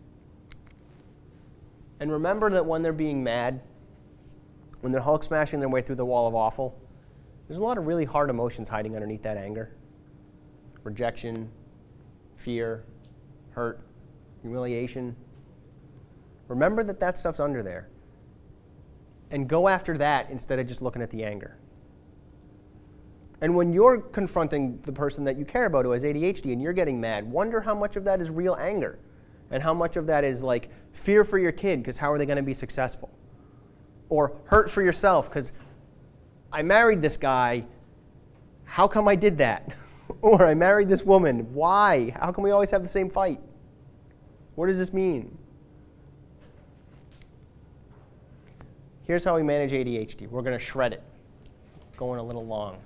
And remember that when they're being mad, when they're Hulk smashing their way through the wall of awful, there's a lot of really hard emotions hiding underneath that anger. Rejection, fear, hurt, humiliation. Remember that that stuff's under there. And go after that instead of just looking at the anger. And when you're confronting the person that you care about who has ADHD and you're getting mad, wonder how much of that is real anger and how much of that is like fear for your kid because how are they going to be successful? Or hurt for yourself because I married this guy, how come I did that? Or I married this woman. Why? How can we always have the same fight? What does this mean? Here's how we manage ADHD. We're going to shred it. Going a little long.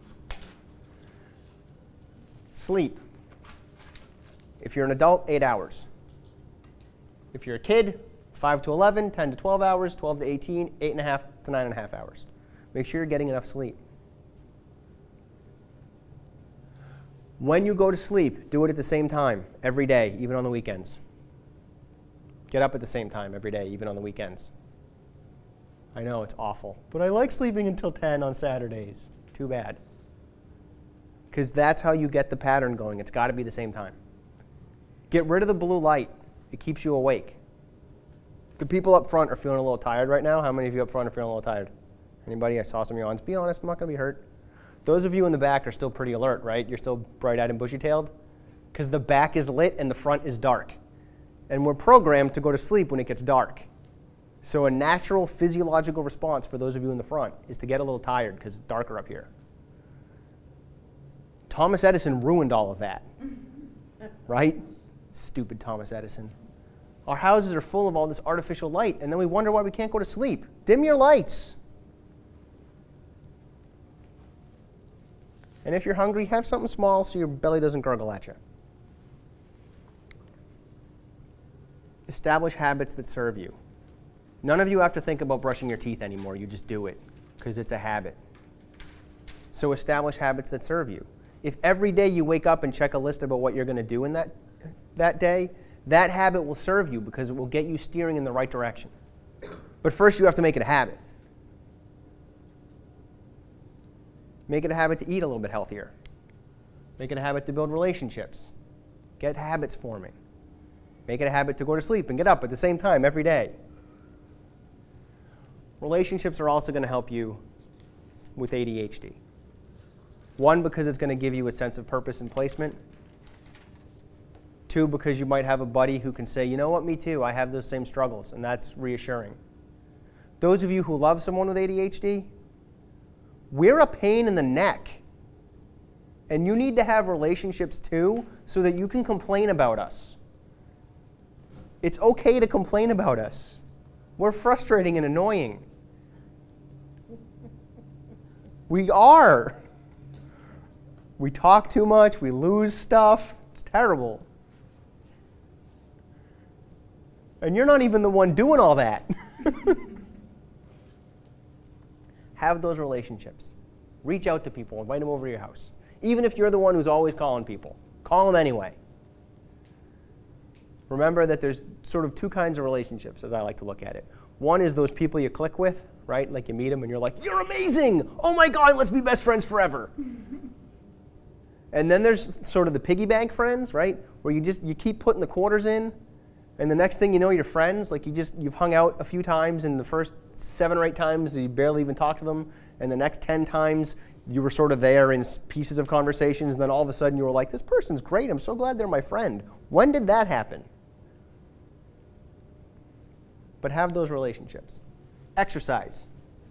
Sleep. If you're an adult, 8 hours. If you're a kid, 5 to 11, 10 to 12 hours, 12 to 18, 8.5 to 9.5 hours. Make sure you're getting enough sleep. When you go to sleep, do it at the same time every day, even on the weekends. Get up at the same time every day, even on the weekends. I know, it's awful, but I like sleeping until 10 on Saturdays. Too bad. Because that's how you get the pattern going. It's got to be the same time. Get rid of the blue light. It keeps you awake. The people up front are feeling a little tired right now. How many of you up front are feeling a little tired? Anybody? I saw some yawns. Be honest, I'm not going to be hurt. Those of you in the back are still pretty alert, right? You're still bright-eyed and bushy-tailed? Because the back is lit and the front is dark. And we're programmed to go to sleep when it gets dark. So a natural physiological response for those of you in the front is to get a little tired because it's darker up here. Thomas Edison ruined all of that, right? Stupid Thomas Edison. Our houses are full of all this artificial light, and then we wonder why we can't go to sleep. Dim your lights. And if you're hungry, have something small so your belly doesn't gurgle at you. Establish habits that serve you. None of you have to think about brushing your teeth anymore. You just do it because it's a habit. So establish habits that serve you. If every day you wake up and check a list about what you're going to do in that day, that habit will serve you because it will get you steering in the right direction. But first you have to make it a habit. Make it a habit to eat a little bit healthier. Make it a habit to build relationships. Get habits forming. Make it a habit to go to sleep and get up at the same time every day. Relationships are also going to help you with ADHD. One, because it's going to give you a sense of purpose and placement. Two, because you might have a buddy who can say, you know what, me too, I have those same struggles, and that's reassuring. Those of you who love someone with ADHD, we're a pain in the neck. And you need to have relationships too so that you can complain about us. It's okay to complain about us. We're frustrating and annoying. We are. We talk too much, we lose stuff. It's terrible. And you're not even the one doing all that. Have those relationships. Reach out to people, invite them over to your house. Even if you're the one who's always calling people, call them anyway. Remember that there's sort of two kinds of relationships, as I like to look at it. One is those people you click with, right? Like you meet them and you're like, you're amazing! Oh my God, let's be best friends forever. And then there's sort of the piggy bank friends, right? Where you keep putting the quarters in, and the next thing you know, you're friends. Like you've hung out a few times, and the first 7 or 8 times you barely even talked to them, and the next 10 times you were sort of there in pieces of conversations, and then all of a sudden you were like, this person's great, I'm so glad they're my friend. When did that happen? But have those relationships. Exercise.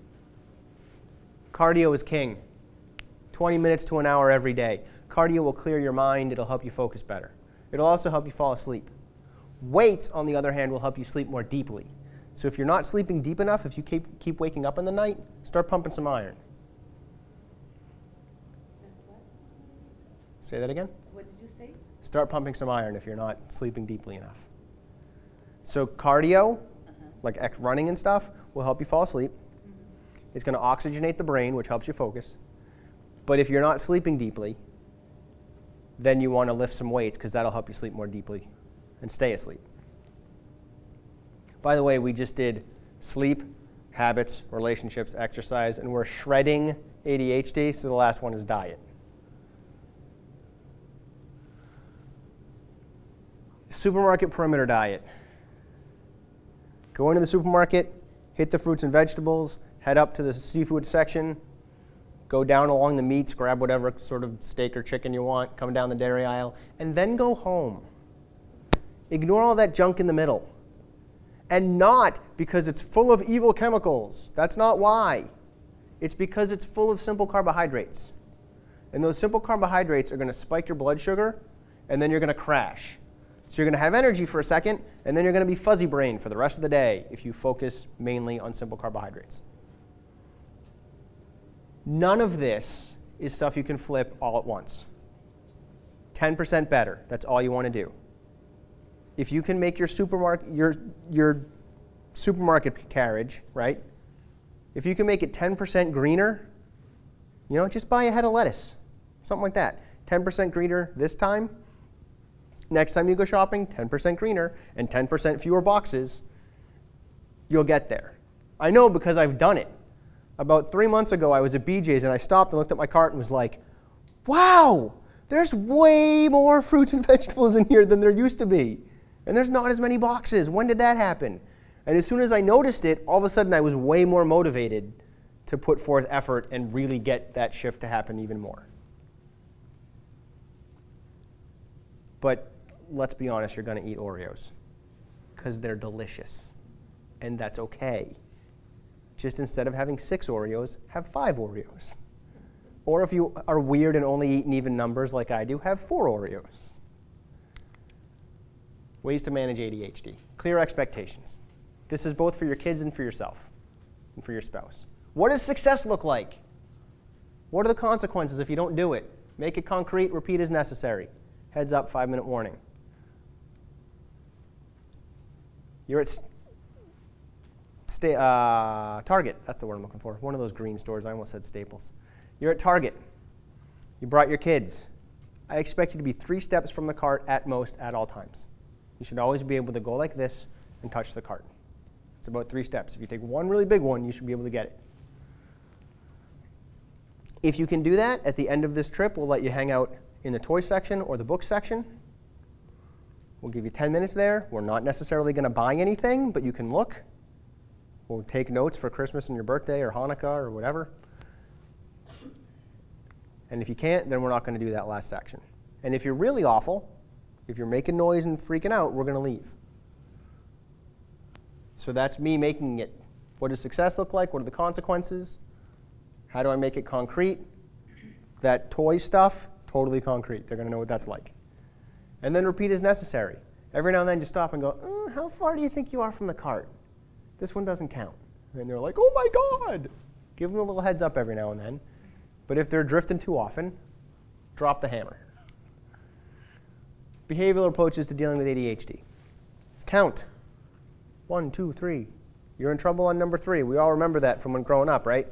Cardio is king. 20 minutes to an hour every day. Cardio will clear your mind. It'll help you focus better. It'll also help you fall asleep. Weights, on the other hand, will help you sleep more deeply. So if you're not sleeping deep enough, if you keep waking up in the night, start pumping some iron. Say that again? What did you say? Start pumping some iron if you're not sleeping deeply enough. So cardio, like running and stuff, will help you fall asleep. It's going to oxygenate the brain, which helps you focus. But if you're not sleeping deeply, then you want to lift some weights because that'll help you sleep more deeply and stay asleep. By the way, we just did sleep, habits, relationships, exercise, and we're shredding ADHD, so the last one is diet. Supermarket perimeter diet. Go into the supermarket, hit the fruits and vegetables, head up to the seafood section, go down along the meats, grab whatever sort of steak or chicken you want, come down the dairy aisle, and then go home. Ignore all that junk in the middle. And not because it's full of evil chemicals. That's not why. It's because it's full of simple carbohydrates. And those simple carbohydrates are going to spike your blood sugar, and then you're going to crash. So you're going to have energy for a second, and then you're going to be fuzzy brain for the rest of the day if you focus mainly on simple carbohydrates. None of this is stuff you can flip all at once. 10% better, that's all you want to do. If you can make your supermarket carriage, right? If you can make it 10% greener, you know, just buy a head of lettuce, something like that. 10% greener this time. Next time you go shopping, 10% greener and 10% fewer boxes, you'll get there. I know because I've done it. About 3 months ago, I was at BJ's and I stopped and looked at my cart and was like, wow, there's way more fruits and vegetables in here than there used to be. And there's not as many boxes. When did that happen? And as soon as I noticed it, all of a sudden I was way more motivated to put forth effort and really get that shift to happen even more. But let's be honest, you're going to eat Oreos because they're delicious, and that's okay. Just instead of having 6 Oreos, have 5 Oreos. Or if you are weird and only eat in even numbers like I do, have 4 Oreos. Ways to manage ADHD. Clear expectations. This is both for your kids and for yourself and for your spouse. What does success look like? What are the consequences if you don't do it? Make it concrete, repeat as necessary. Heads up, 5-minute warning. You're at Target. That's the word I'm looking for. One of those green stores. I almost said Staples. You're at Target. You brought your kids. I expect you to be 3 steps from the cart at most at all times. You should always be able to go like this and touch the cart. It's about 3 steps. If you take one really big one, you should be able to get it. If you can do that, at the end of this trip, we'll let you hang out in the toy section or the book section. We'll give you 10 minutes there. We're not necessarily going to buy anything, but you can look. We'll take notes for Christmas and your birthday or Hanukkah or whatever. And if you can't, then we're not going to do that last section. And if you're really awful, if you're making noise and freaking out, we're going to leave. So that's me making it. What does success look like? What are the consequences? How do I make it concrete? That toy stuff, totally concrete. They're going to know what that's like. And then repeat as necessary. Every now and then just stop and go, how far do you think you are from the cart? This one doesn't count. And they're like, oh my God. Give them a little heads up every now and then. But if they're drifting too often, drop the hammer. Behavioral approaches to dealing with ADHD. Count. 1, 2, 3. You're in trouble on number 3. We all remember that from when growing up, right?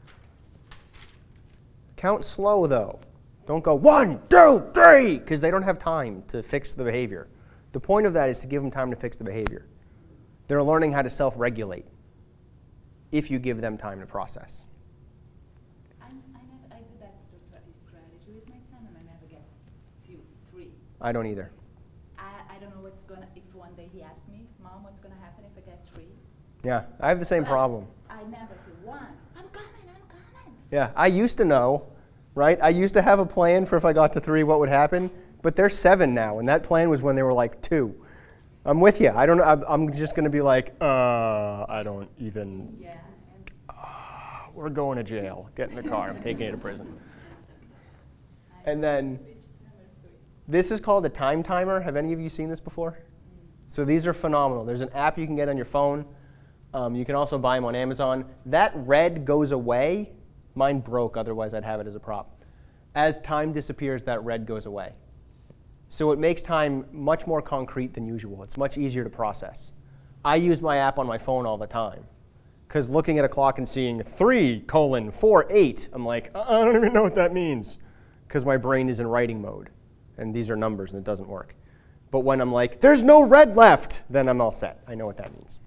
Count slow, though. Don't go 1, 2, 3, because they don't have time to fix the behavior. The point of that is to give them time to fix the behavior. They're learning how to self-regulate if you give them time to process. I do that strategy with my son, and I never get 3. I don't either. I don't know what's gonna, if one day he asks me, Mom, what's gonna happen if I get 3? Yeah, I have the same problem. I never say 1. I'm coming. Yeah, I used to know, right? I used to have a plan for if I got to 3, what would happen. But they're 7 now, and that plan was when they were like 2. I'm with you. I don't know. I'm just going to be like, I don't even. Yeah. We're going to jail. Get in the car. I'm taking you to prison. And then this is called a time timer. Have any of you seen this before? So these are phenomenal. There's an app you can get on your phone. You can also buy them on Amazon. That red goes away. Mine broke, otherwise I'd have it as a prop. As time disappears, that red goes away. So it makes time much more concrete than usual. It's much easier to process. I use my app on my phone all the time, because looking at a clock and seeing 3:48, I'm like, I don't even know what that means, because my brain is in writing mode, and these are numbers, and it doesn't work. But when I'm like, there's no red left, then I'm all set. I know what that means.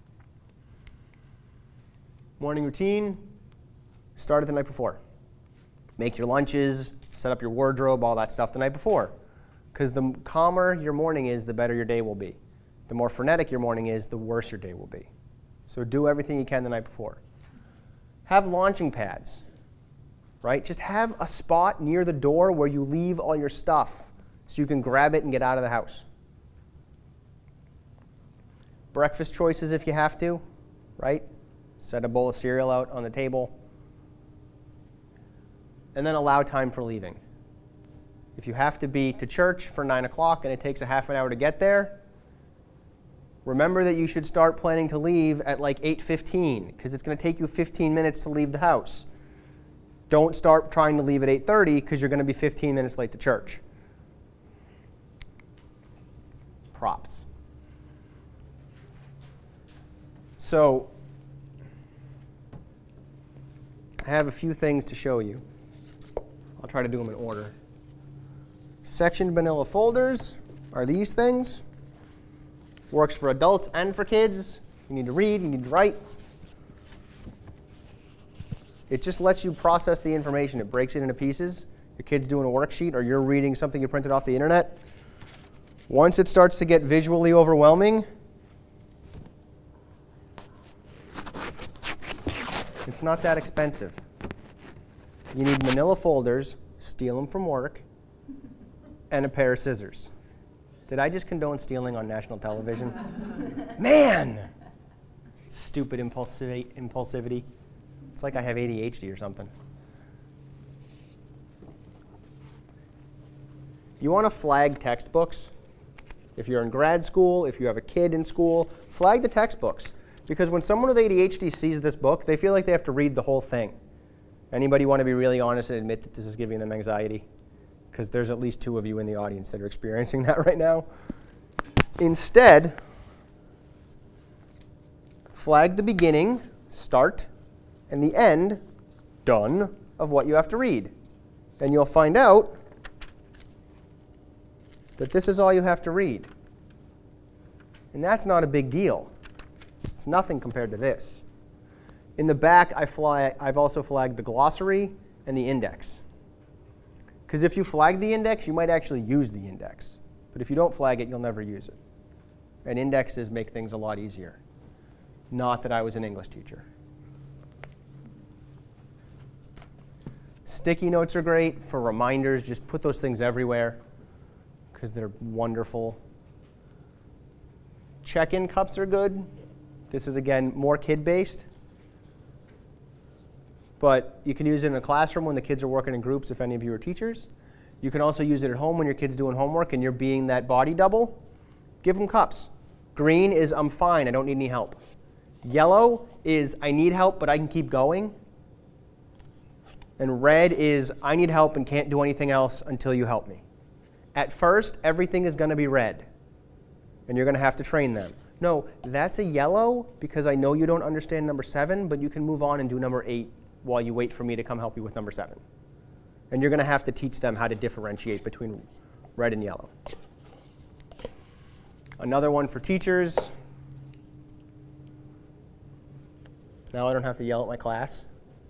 Morning routine. Start it the night before. Make your lunches, set up your wardrobe, all that stuff the night before. Because the calmer your morning is, the better your day will be. The more frenetic your morning is, the worse your day will be. So do everything you can the night before. Have launching pads, right? Just have a spot near the door where you leave all your stuff so you can grab it and get out of the house. Breakfast choices if you have to, right? Set a bowl of cereal out on the table. And then allow time for leaving. If you have to be to church for 9 o'clock and it takes a half an hour to get there, remember that you should start planning to leave at like 8:15 because it's going to take you 15 minutes to leave the house. Don't start trying to leave at 8:30 because you're going to be 15 minutes late to church. Props. So I have a few things to show you. I'll try to do them in order. Sectioned manila folders are these things. Works for adults and for kids. You need to read, you need to write. It just lets you process the information. It breaks it into pieces. Your kid's doing a worksheet or you're reading something you printed off the internet. Once it starts to get visually overwhelming, it's not that expensive. You need manila folders, steal them from work, and a pair of scissors. Did I just condone stealing on national television? Man! Stupid impulsivity. It's like I have ADHD or something. You want to flag textbooks. If you're in grad school, if you have a kid in school, flag the textbooks. Because when someone with ADHD sees this book, they feel like they have to read the whole thing. Anybody want to be really honest and admit that this is giving them anxiety? Because there's at least 2 of you in the audience that are experiencing that right now. Instead, flag the beginning, start, and the end, done, of what you have to read. Then you'll find out that this is all you have to read. And that's not a big deal. It's nothing compared to this. In the back, I've also flagged the glossary and the index. Because if you flag the index, you might actually use the index. But if you don't flag it, you'll never use it. And indexes make things a lot easier. Not that I was an English teacher. Sticky notes are great for reminders. Just put those things everywhere because they're wonderful. Check-in cups are good. This is, again, more kid-based. But you can use it in a classroom when the kids are working in groups if any of you are teachers. You can also use it at home when your kid's doing homework and you're being that body double. Give them cups. Green is, I'm fine, I don't need any help. Yellow is, I need help, but I can keep going. And red is, I need help and can't do anything else until you help me. At first, everything is going to be red. And you're going to have to train them. No, that's a yellow because I know you don't understand number 7, but you can move on and do number 8 while you wait for me to come help you with number 7. And you're going to have to teach them how to differentiate between red and yellow. Another one for teachers. Now I don't have to yell at my class.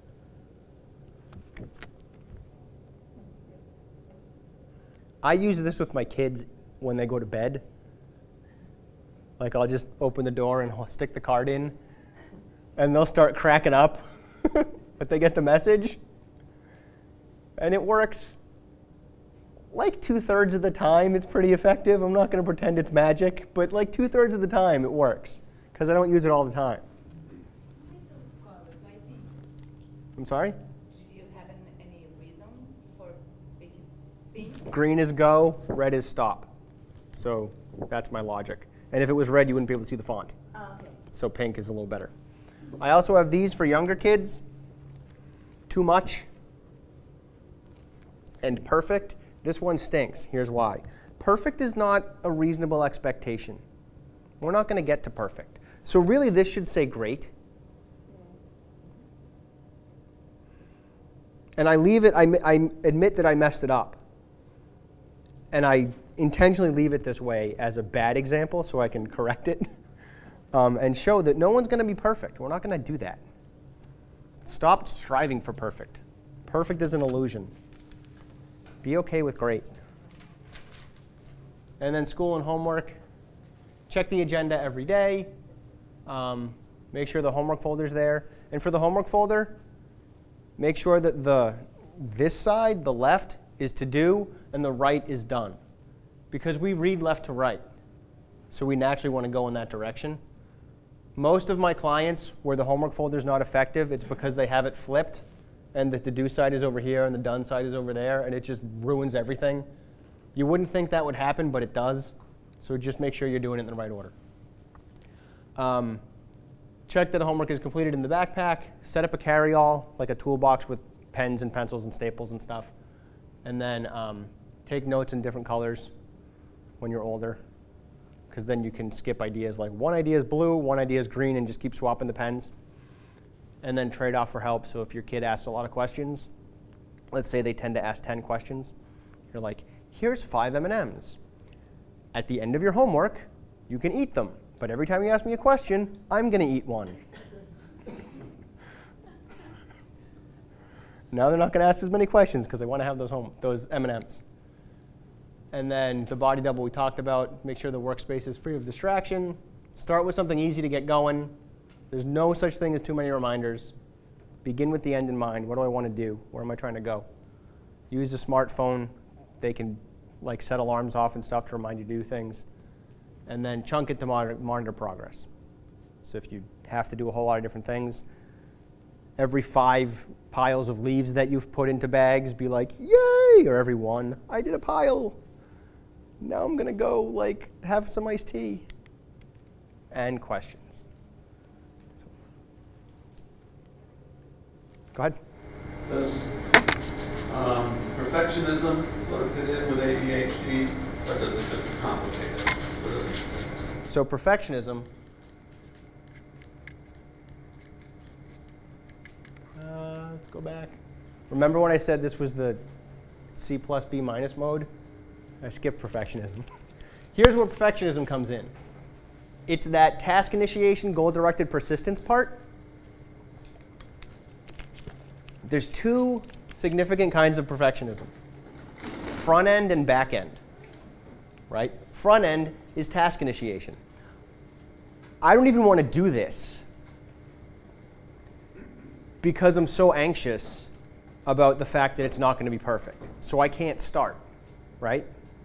I use this with my kids when they go to bed. Like I'll just open the door and I'll stick the card in, and they'll start cracking up, but they get the message. And it works like 2/3 of the time. It's pretty effective. I'm not going to pretend it's magic, but like 2/3 of the time it works because I don't use it all the time. I'm sorry? Do you have any reason for making pink? Green is go, red is stop. So that's my logic. And if it was red, you wouldn't be able to see the font. Okay. So pink is a little better. I also have these for younger kids. Too much and perfect. This one stinks. Here's why. Perfect is not a reasonable expectation. We're not going to get to perfect. So really, this should say great. And I leave it, I admit that I messed it up. And I intentionally leave it this way as a bad example so I can correct it and show that no one's going to be perfect. We're not going to do that. Stop striving for perfect. Perfect is an illusion. Be okay with great. And then school and homework. Check the agenda every day. Make sure the homework folder's there. And for the homework folder, make sure that this side, the left, is to do and the right is done. Because we read left to right. So we naturally want to go in that direction. Most of my clients, where the homework folder is not effective, it's because they have it flipped and that the do side is over here and the done side is over there, and it just ruins everything. You wouldn't think that would happen, but it does. So just make sure you're doing it in the right order. Check that the homework is completed in the backpack. Set up a carry-all, like a toolbox with pens and pencils and staples and stuff. And then take notes in different colors when you're older, because then you can skip ideas. Like one idea is blue, one idea is green, and just keep swapping the pens. And then trade off for help. So if your kid asks a lot of questions, let's say they tend to ask 10 questions, you're like, here's 5 M&Ms. At the end of your homework, you can eat them. But every time you ask me a question, I'm going to eat one. Now they're not going to ask as many questions because they want to have those M&Ms. And then the body double we talked about, make sure the workspace is free of distraction. Start with something easy to get going. There's no such thing as too many reminders. Begin with the end in mind. What do I want to do? Where am I trying to go? Use a smartphone. They can like set alarms off and stuff to remind you to do things. And then chunk it to monitor progress. So if you have to do a whole lot of different things, every 5 piles of leaves that you've put into bags, be like, yay! Or every 1, I did a pile. Now I'm going to go like have some iced tea. And questions. Go ahead. Does perfectionism sort of fit in with ADHD, or does it just complicate it? So perfectionism, let's go back. Remember when I said this was the C plus B minus mode? I skipped perfectionism. Here's where perfectionism comes in. It's that task initiation, goal-directed persistence part. There's 2 significant kinds of perfectionism, front end and back end, right? Front end is task initiation. I don't even want to do this because I'm so anxious about the fact that it's not going to be perfect. So I can't start, right?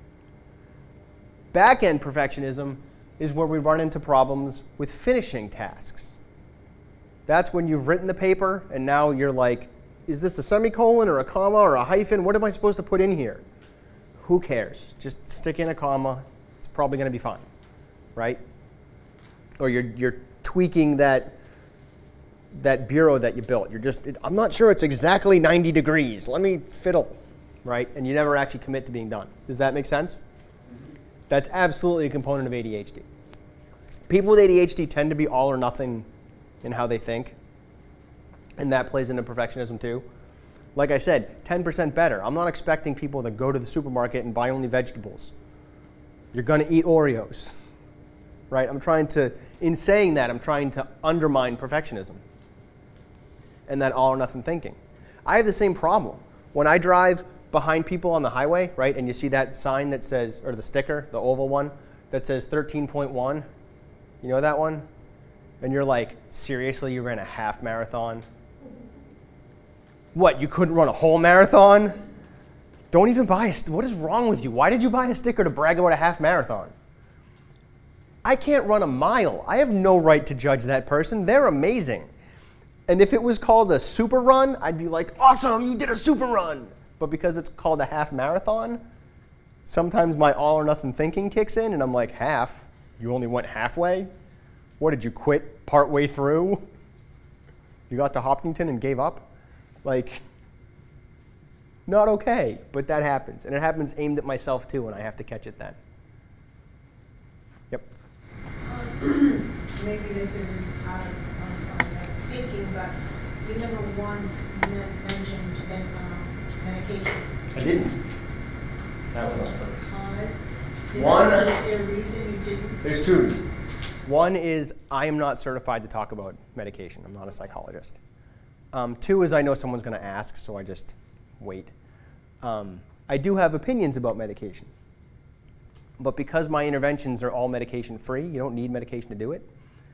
Back end perfectionism is where we run into problems with finishing tasks. That's when you've written the paper and now you're like, is this a semicolon or a comma or a hyphen? What am I supposed to put in here? Who cares? Just stick in a comma. It's probably going to be fine, right? Or you're tweaking that bureau that you built. I'm not sure it's exactly 90 degrees. Let me fiddle, right? And you never actually commit to being done. Does that make sense? That's absolutely a component of ADHD. People with ADHD tend to be all or nothing in how they think. And that plays into perfectionism too. Like I said, 10% better. I'm not expecting people to go to the supermarket and buy only vegetables. You're going to eat Oreos, right? In saying that, I'm trying to undermine perfectionism and that all or nothing thinking. I have the same problem. When I drive behind people on the highway, right, and you see that sign that says, or the sticker, the oval one, that says 13.1, you know that one? And you're like, seriously, you ran a half marathon? What, you couldn't run a whole marathon? Don't even buy what is wrong with you? Why did you buy a sticker to brag about a half marathon? I can't run a mile. I have no right to judge that person. They're amazing. And if it was called a super run, I'd be like, awesome, you did a super run. But because it's called a half marathon, sometimes my all or nothing thinking kicks in and I'm like, half? You only went halfway? What, did you quit partway through? You got to Hopkinton and gave up? Like, not okay, but that happens. And it happens aimed at myself too, and I have to catch it then. Yep. Maybe this isn't out of thinking, but you never once mentioned medication. I didn't. That was on purpose. Is there a reason you didn't? There's 2 reasons. One is I am not certified to talk about medication. I'm not a psychologist. 2 is I know someone's going to ask, so I just wait. I do have opinions about medication. But because my interventions are all medication-free, you don't need medication to do it,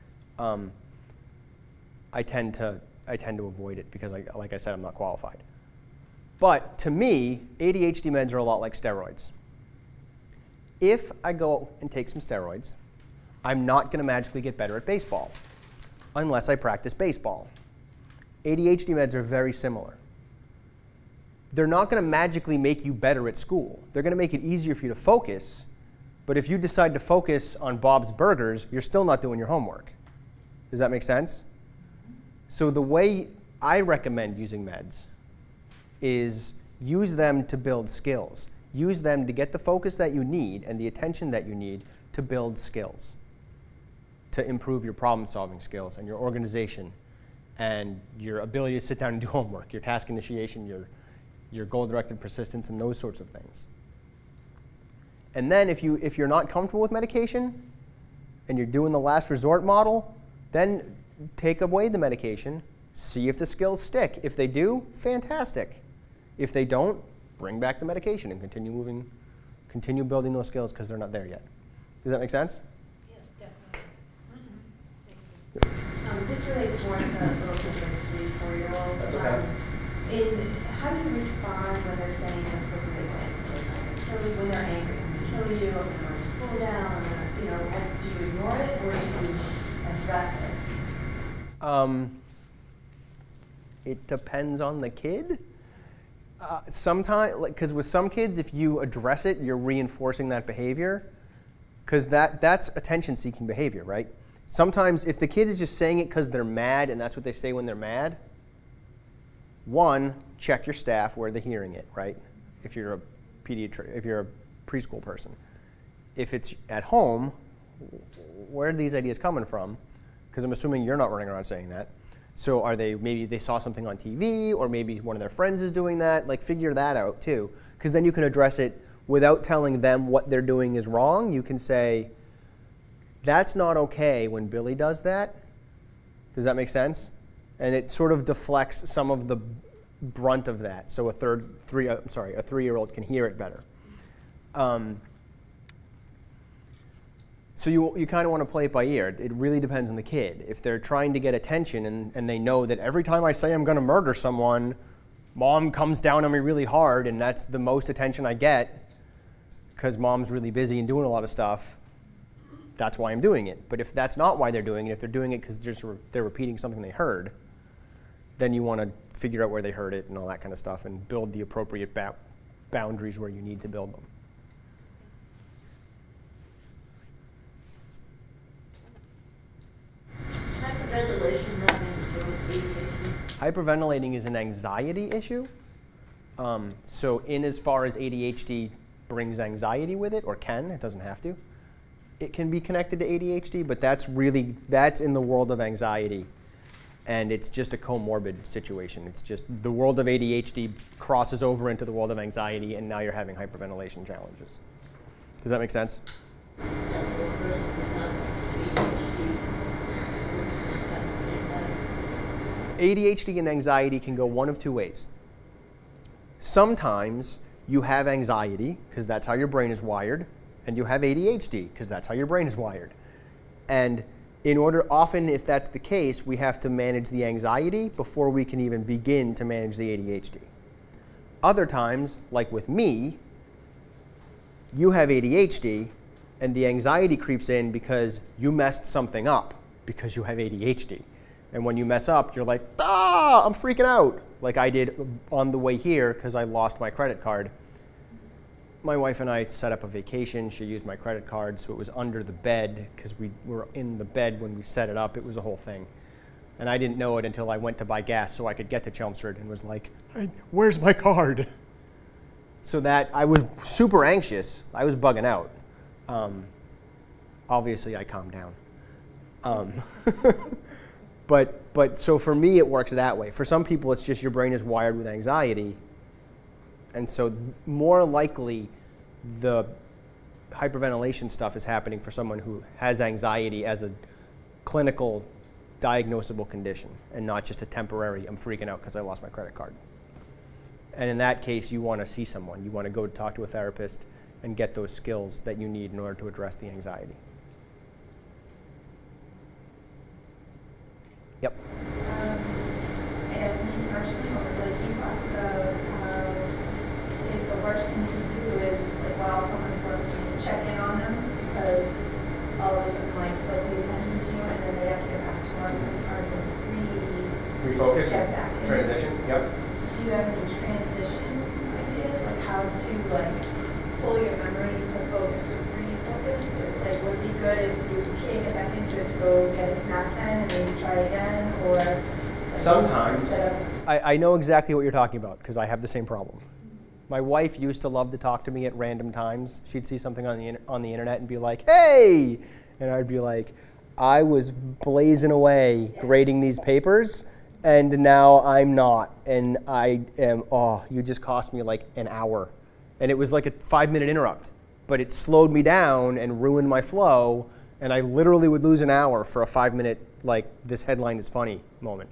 I tend to avoid it because, like I said, I'm not qualified. But to me, ADHD meds are a lot like steroids. If I go and take some steroids, I'm not going to magically get better at baseball unless I practice baseball. ADHD meds are very similar. they're not going to magically make you better at school. They're going to make it easier for you to focus, but if you decide to focus on Bob's Burgers, you're still not doing your homework. Does that make sense? So the way I recommend using meds is use them to build skills. Use them to get the focus that you need and the attention that you need to build skills, to improve your problem-solving skills and your organization and your ability to sit down and do homework, your task initiation, your goal-directed persistence, and those sorts of things. And then if you're not comfortable with medication and you're doing the last resort model, then take away the medication, see if the skills stick. If they do, fantastic. If they don't, bring back the medication and continue building those skills because they're not there yet. Does that make sense? Yeah, definitely. This relates more to little children, 3-4-year-olds. That's okay. How do you respond when they're saying inappropriate things? Like, when they're angry, kill you, or burn school down, or, you know, do you ignore it or do you address it? It depends on the kid. Sometimes, because with some kids, if you address it, you're reinforcing that behavior, because that's attention-seeking behavior, right? Sometimes, if the kid is just saying it because they're mad, and that's what they say when they're mad, one, check your staff where they're hearing it, right? If you're a preschool person. If it's at home, where are these ideas coming from? Because I'm assuming you're not running around saying that. So maybe they saw something on TV, or maybe one of their friends is doing that. Like, figure that out too, because then you can address it without telling them what they're doing is wrong. You can say, that's not okay when Billy does that. Does that make sense? And it sort of deflects some of the brunt of that, so a 3-year-old can hear it better. So you kind of want to play it by ear. It really depends on the kid. If they're trying to get attention and they know that every time I say I'm going to murder someone, Mom comes down on me really hard, and that's the most attention I get because Mom's really busy and doing a lot of stuff, that's why I'm doing it. But if that's not why they're doing it, if they're doing it because they're repeating something they heard, then you want to figure out where they heard it and all that kind of stuff and build the appropriate boundaries where you need to build them. Hyperventilation nothing to do with ADHD. Hyperventilating is an anxiety issue. So in as far as ADHD brings anxiety with it, or can, it doesn't have to, it can be connected to ADHD, but that's in the world of anxiety. And it's just a comorbid situation. It's just the world of ADHD crosses over into the world of anxiety, and now you're having hyperventilation challenges. Does that make sense? Yeah, so the person who has ADHD and anxiety can go one of two ways. Sometimes you have anxiety because that's how your brain is wired, and you have ADHD because that's how your brain is wired. And often if that's the case, we have to manage the anxiety before we can even begin to manage the ADHD. Other times, like with me, you have ADHD and the anxiety creeps in because you messed something up because you have ADHD. And when you mess up, you're like, ah, I'm freaking out, like I did on the way here because I lost my credit card. My wife and I set up a vacation. She used my credit card, so it was under the bed because we were in the bed when we set it up. It was a whole thing. And I didn't know it until I went to buy gas so I could get to Chelmsford and was like, hey, where's my card? So that I was super anxious. I was bugging out. Obviously, I calmed down. But so for me, it works that way. For some people, it's just your brain is wired with anxiety. And so more likely, the hyperventilation stuff is happening for someone who has anxiety as a clinical diagnosable condition and not just a temporary, I'm freaking out because I lost my credit card. And in that case, you want to see someone. You want to go talk to a therapist and get those skills that you need in order to address the anxiety. Yep. I guess me personally, like you talked about, if the worst thing you can do is, like, while someone's working, is check in on them, because all of a sudden, like, they'll pay attention to you, and then they have to get back to work, and it's hard to Refocus? get back into. Transition? Yep. Do you have any transition like pull your memory to focus or refocus? Like, would it be good if you can't get back into it to go get a snack pen and maybe try again, or like, sometimes. I know exactly what you're talking about because I have the same problem. My wife used to love to talk to me at random times. She'd see something on the internet and be like, "Hey!" And I'd be like, "I was blazing away grading these papers, and now I'm not. And I am, oh, you just cost me like an hour." And it was like a 5-minute interrupt, but it slowed me down and ruined my flow, and I literally would lose an hour for a 5-minute, like, this headline is funny moment.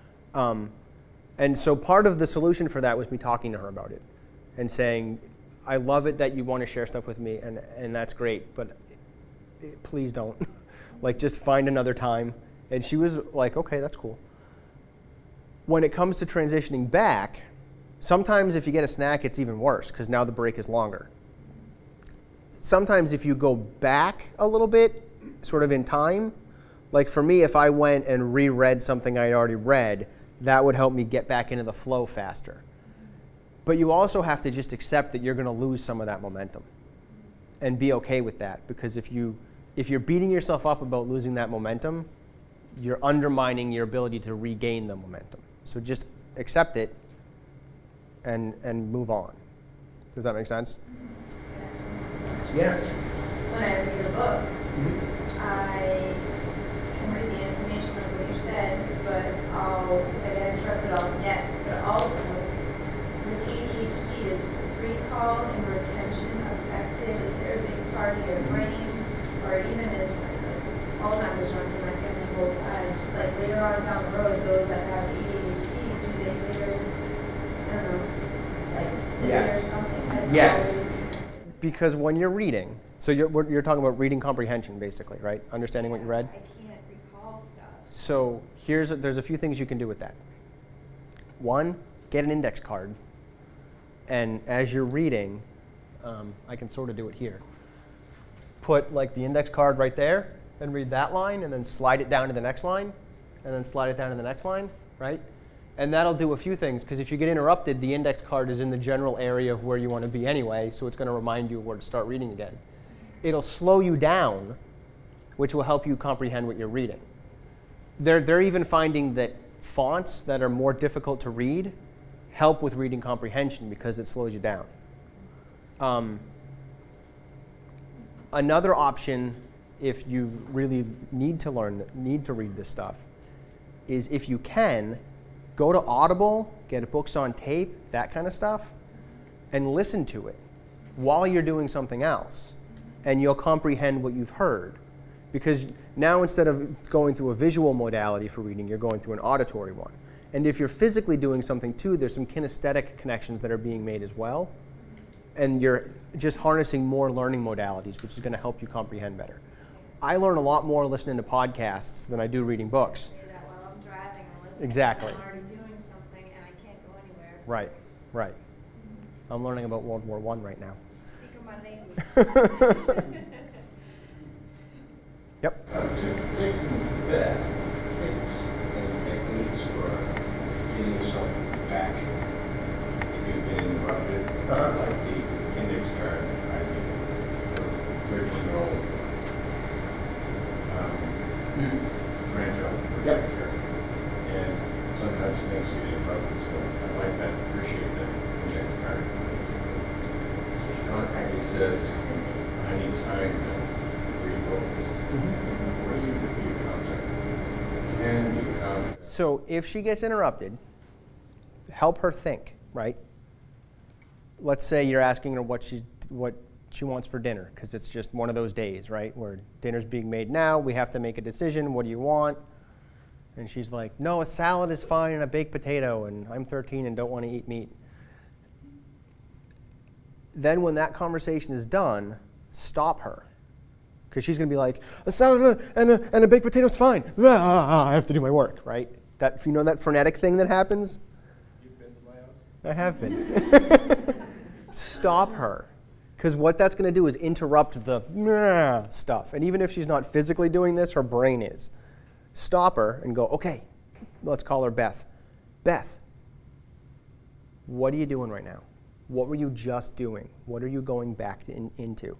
And so part of the solution for that was me talking to her about it and saying, I love it that you want to share stuff with me, and that's great, but please don't. Like, just find another time. And she was like, okay, that's cool. When it comes to transitioning back, sometimes if you get a snack, it's even worse because now the break is longer. Sometimes if you go back a little bit, sort of in time, like for me, if I went and reread something I'd already read, that would help me get back into the flow faster. But you also have to just accept that you're going to lose some of that momentum and be okay with that, because if you're beating yourself up about losing that momentum, you're undermining your ability to regain the momentum. So just accept it and move on. Does that make sense? Yeah. When I read a book, I can read the information of what you said, but I'll get interrupted, I'll forget. But also, with ADHD, is recall and retention affected? Is there a big part of your brain, or even as Alzheimer's runs in my family both sides, just like later on down the road, those that have ADHD, do they later, I don't know, like, is there something that's always... Because when you're reading, so you're talking about reading comprehension, basically, right? Understanding what you read? I can't recall stuff. So there's a few things you can do with that. One, get an index card. And as you're reading, I can sort of do it here. Put like the index card right there and read that line, and then slide it down to the next line, and then slide it down to the next line, right? And that'll do a few things, because if you get interrupted, the index card is in the general area of where you want to be anyway, so it's going to remind you where to start reading again. It'll slow you down, which will help you comprehend what you're reading. They're even finding that fonts that are more difficult to read help with reading comprehension because it slows you down. Another option, if you really need to read this stuff, is if you can, go to Audible, get books on tape, that kind of stuff, and listen to it while you're doing something else, and you'll comprehend what you've heard. Because now instead of going through a visual modality for reading, you're going through an auditory one. And if you're physically doing something too, there's some kinesthetic connections that are being made as well, and you're just harnessing more learning modalities, which is going to help you comprehend better. I learn a lot more listening to podcasts than I do reading books. Exactly. I'm already doing something and I can't go anywhere. So Right, right. I'm learning about World War I right now. speak of my language. Yep. To take some bad tips and techniques for getting yourself back if you've been interrupted, like the index card, I think, for 13-year-old grandchild. Yep. And sometimes things get interrupted, so I like that, appreciate that index card. Constantly says, I need time to refocus. What do you do? Can you contact? So if she gets interrupted, help her think, right? Let's say you're asking her what she wants for dinner, because it's just one of those days, right, where dinner's being made now, we have to make a decision, what do you want? And she's like, no, a salad is fine and a baked potato, and I'm 13 and don't want to eat meat. Then when that conversation is done, stop her. Because she's going to be like, a salad and a baked potato is fine. I have to do my work, right? That, you know that frenetic thing that happens? You've been to my house? I have been. Stop her. Because what that's going to do is interrupt the stuff. And even if she's not physically doing this, her brain is. Stop her and go, okay, let's call her Beth. Beth, what are you doing right now? What were you just doing? What are you going back into?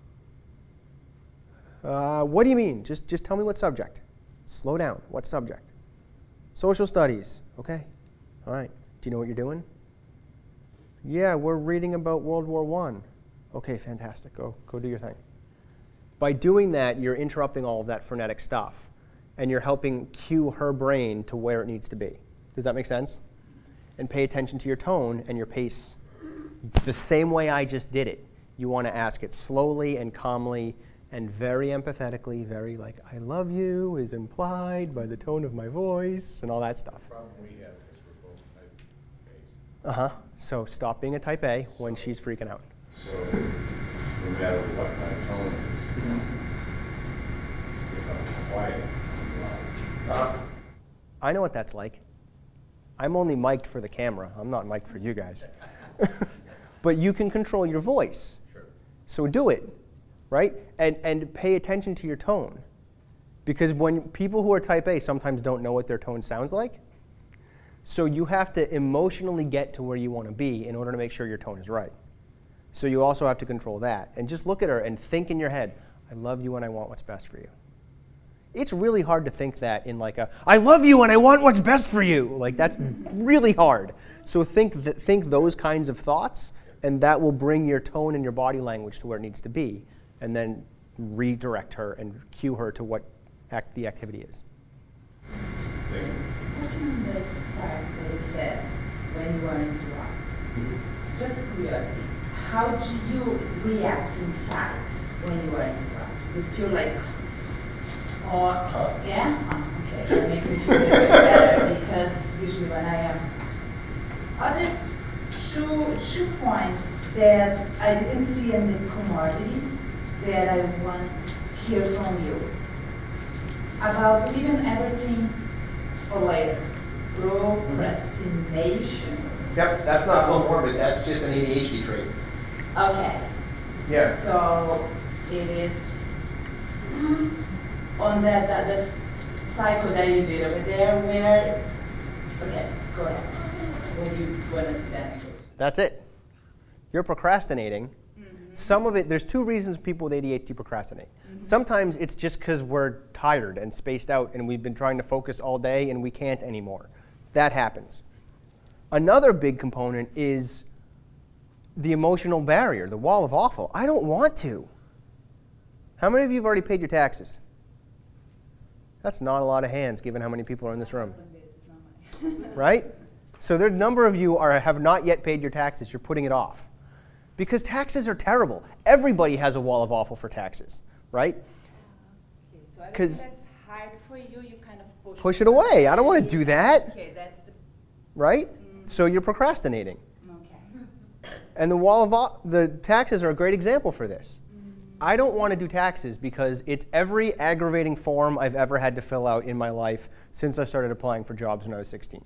What do you mean? Just tell me what subject. Slow down. What subject? Social studies. Okay. All right. Do you know what you're doing? Yeah, we're reading about World War I. Okay, fantastic. Go do your thing. By doing that, you're interrupting all of that frenetic stuff, and you're helping cue her brain to where it needs to be. Does that make sense? And pay attention to your tone and your pace the same way I just did it. You want to ask it slowly and calmly and very empathetically, very like, I love you is implied by the tone of my voice and all that stuff. The problem we have is we're both type A's. So stop being a type A when she's freaking out. So no matter what my tone is, if I'm quiet, I'm loud. I know what that's like. I'm only mic'd for the camera. I'm not mic'd for you guys. But you can control your voice. Sure. So do it, right? And pay attention to your tone. Because when people who are type A sometimes don't know what their tone sounds like. So you have to emotionally get to where you want to be in order to make sure your tone is right. So you also have to control that. And just look at her and think in your head, I love you and I want what's best for you. It's really hard to think that in like a, I love you and I want what's best for you. Like that's really hard. So think those kinds of thoughts, and that will bring your tone and your body language to where it needs to be, and then redirect her and cue her to what the activity is. Talking on this part that you said when you were interrupted, just curiosity, how do you react inside when you were interrupted? You feel like, or, yeah? Oh, okay, that makes me feel a little bit better, because usually when I am. Other two points that I didn't see in the commodity that I want to hear from you. About leaving everything for later. Procrastination. Yep, that's not comorbid. That's just an ADHD trait. Okay. Yeah. So it is on that the cycle that you did over there where, okay, go ahead. When it's done. That's it. You're procrastinating. Some of it, there's two reasons people with ADHD procrastinate. Sometimes it's just because we're tired and spaced out and we've been trying to focus all day and we can't anymore. That happens. Another big component is the emotional barrier, the wall of awful. I don't want to. How many of you have already paid your taxes? That's not a lot of hands given how many people are in this room. Right? So there's a number of you have not yet paid your taxes. You're putting it off. Because taxes are terrible. Everybody has a wall of awful for taxes, right? Okay, so everything that's hard for you, you kind of push it away. I don't want to do that. Okay, that's the... Right? So you're procrastinating. Okay. And the taxes are a great example for this. I don't want to do taxes because it's every aggravating form I've ever had to fill out in my life since I started applying for jobs when I was 16.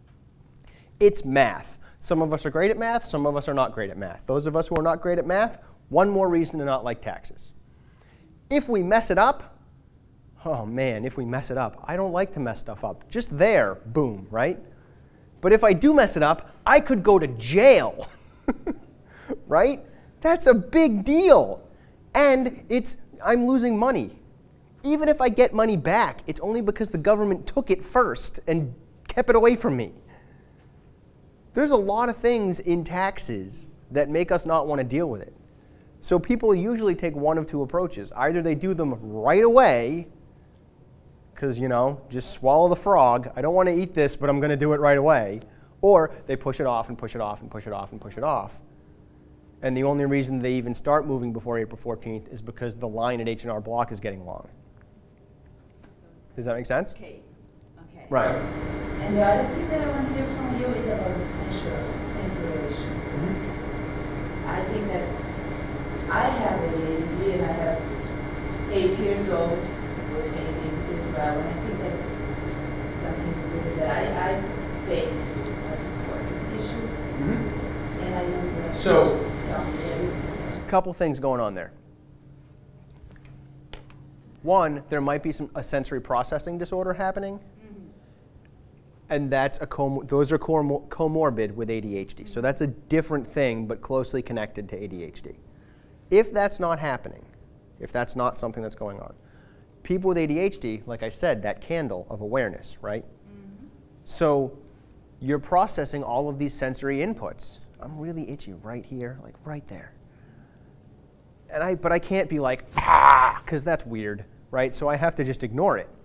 It's math. Some of us are great at math, some of us are not great at math. Those of us who are not great at math, one more reason to not like taxes. If we mess it up, oh man, if we mess it up, I don't like to mess stuff up. Just there, boom, right? But if I do mess it up, I could go to jail, right? That's a big deal. And I'm losing money. Even if I get money back, it's only because the government took it first and kept it away from me. There's a lot of things in taxes that make us not want to deal with it. So people usually take one of two approaches. Either they do them right away, because, you know, just swallow the frog. I don't want to eat this, but I'm going to do it right away. Or they push it off and push it off and push it off and push it off. And the only reason they even start moving before April 14th is because the line at H&R Block is getting long. Does that make sense? Okay. Okay. Right. And the other thing that I want to hear from you is about the sensualization. I think I have ADHD and I have 8 years old with ADHD as well, and I think that's something that I take as an important issue. And I don't know. So, a couple things going on there. One, there might be a sensory processing disorder happening. And that's those are comorbid with ADHD. So that's a different thing, but closely connected to ADHD. If that's not happening, if that's not something that's going on, people with ADHD, like I said, that candle of awareness, right? Mm-hmm. So you're processing all of these sensory inputs. I'm really itchy right here, like right there. But I can't be like, ah, because that's weird, right? So I have to just ignore it.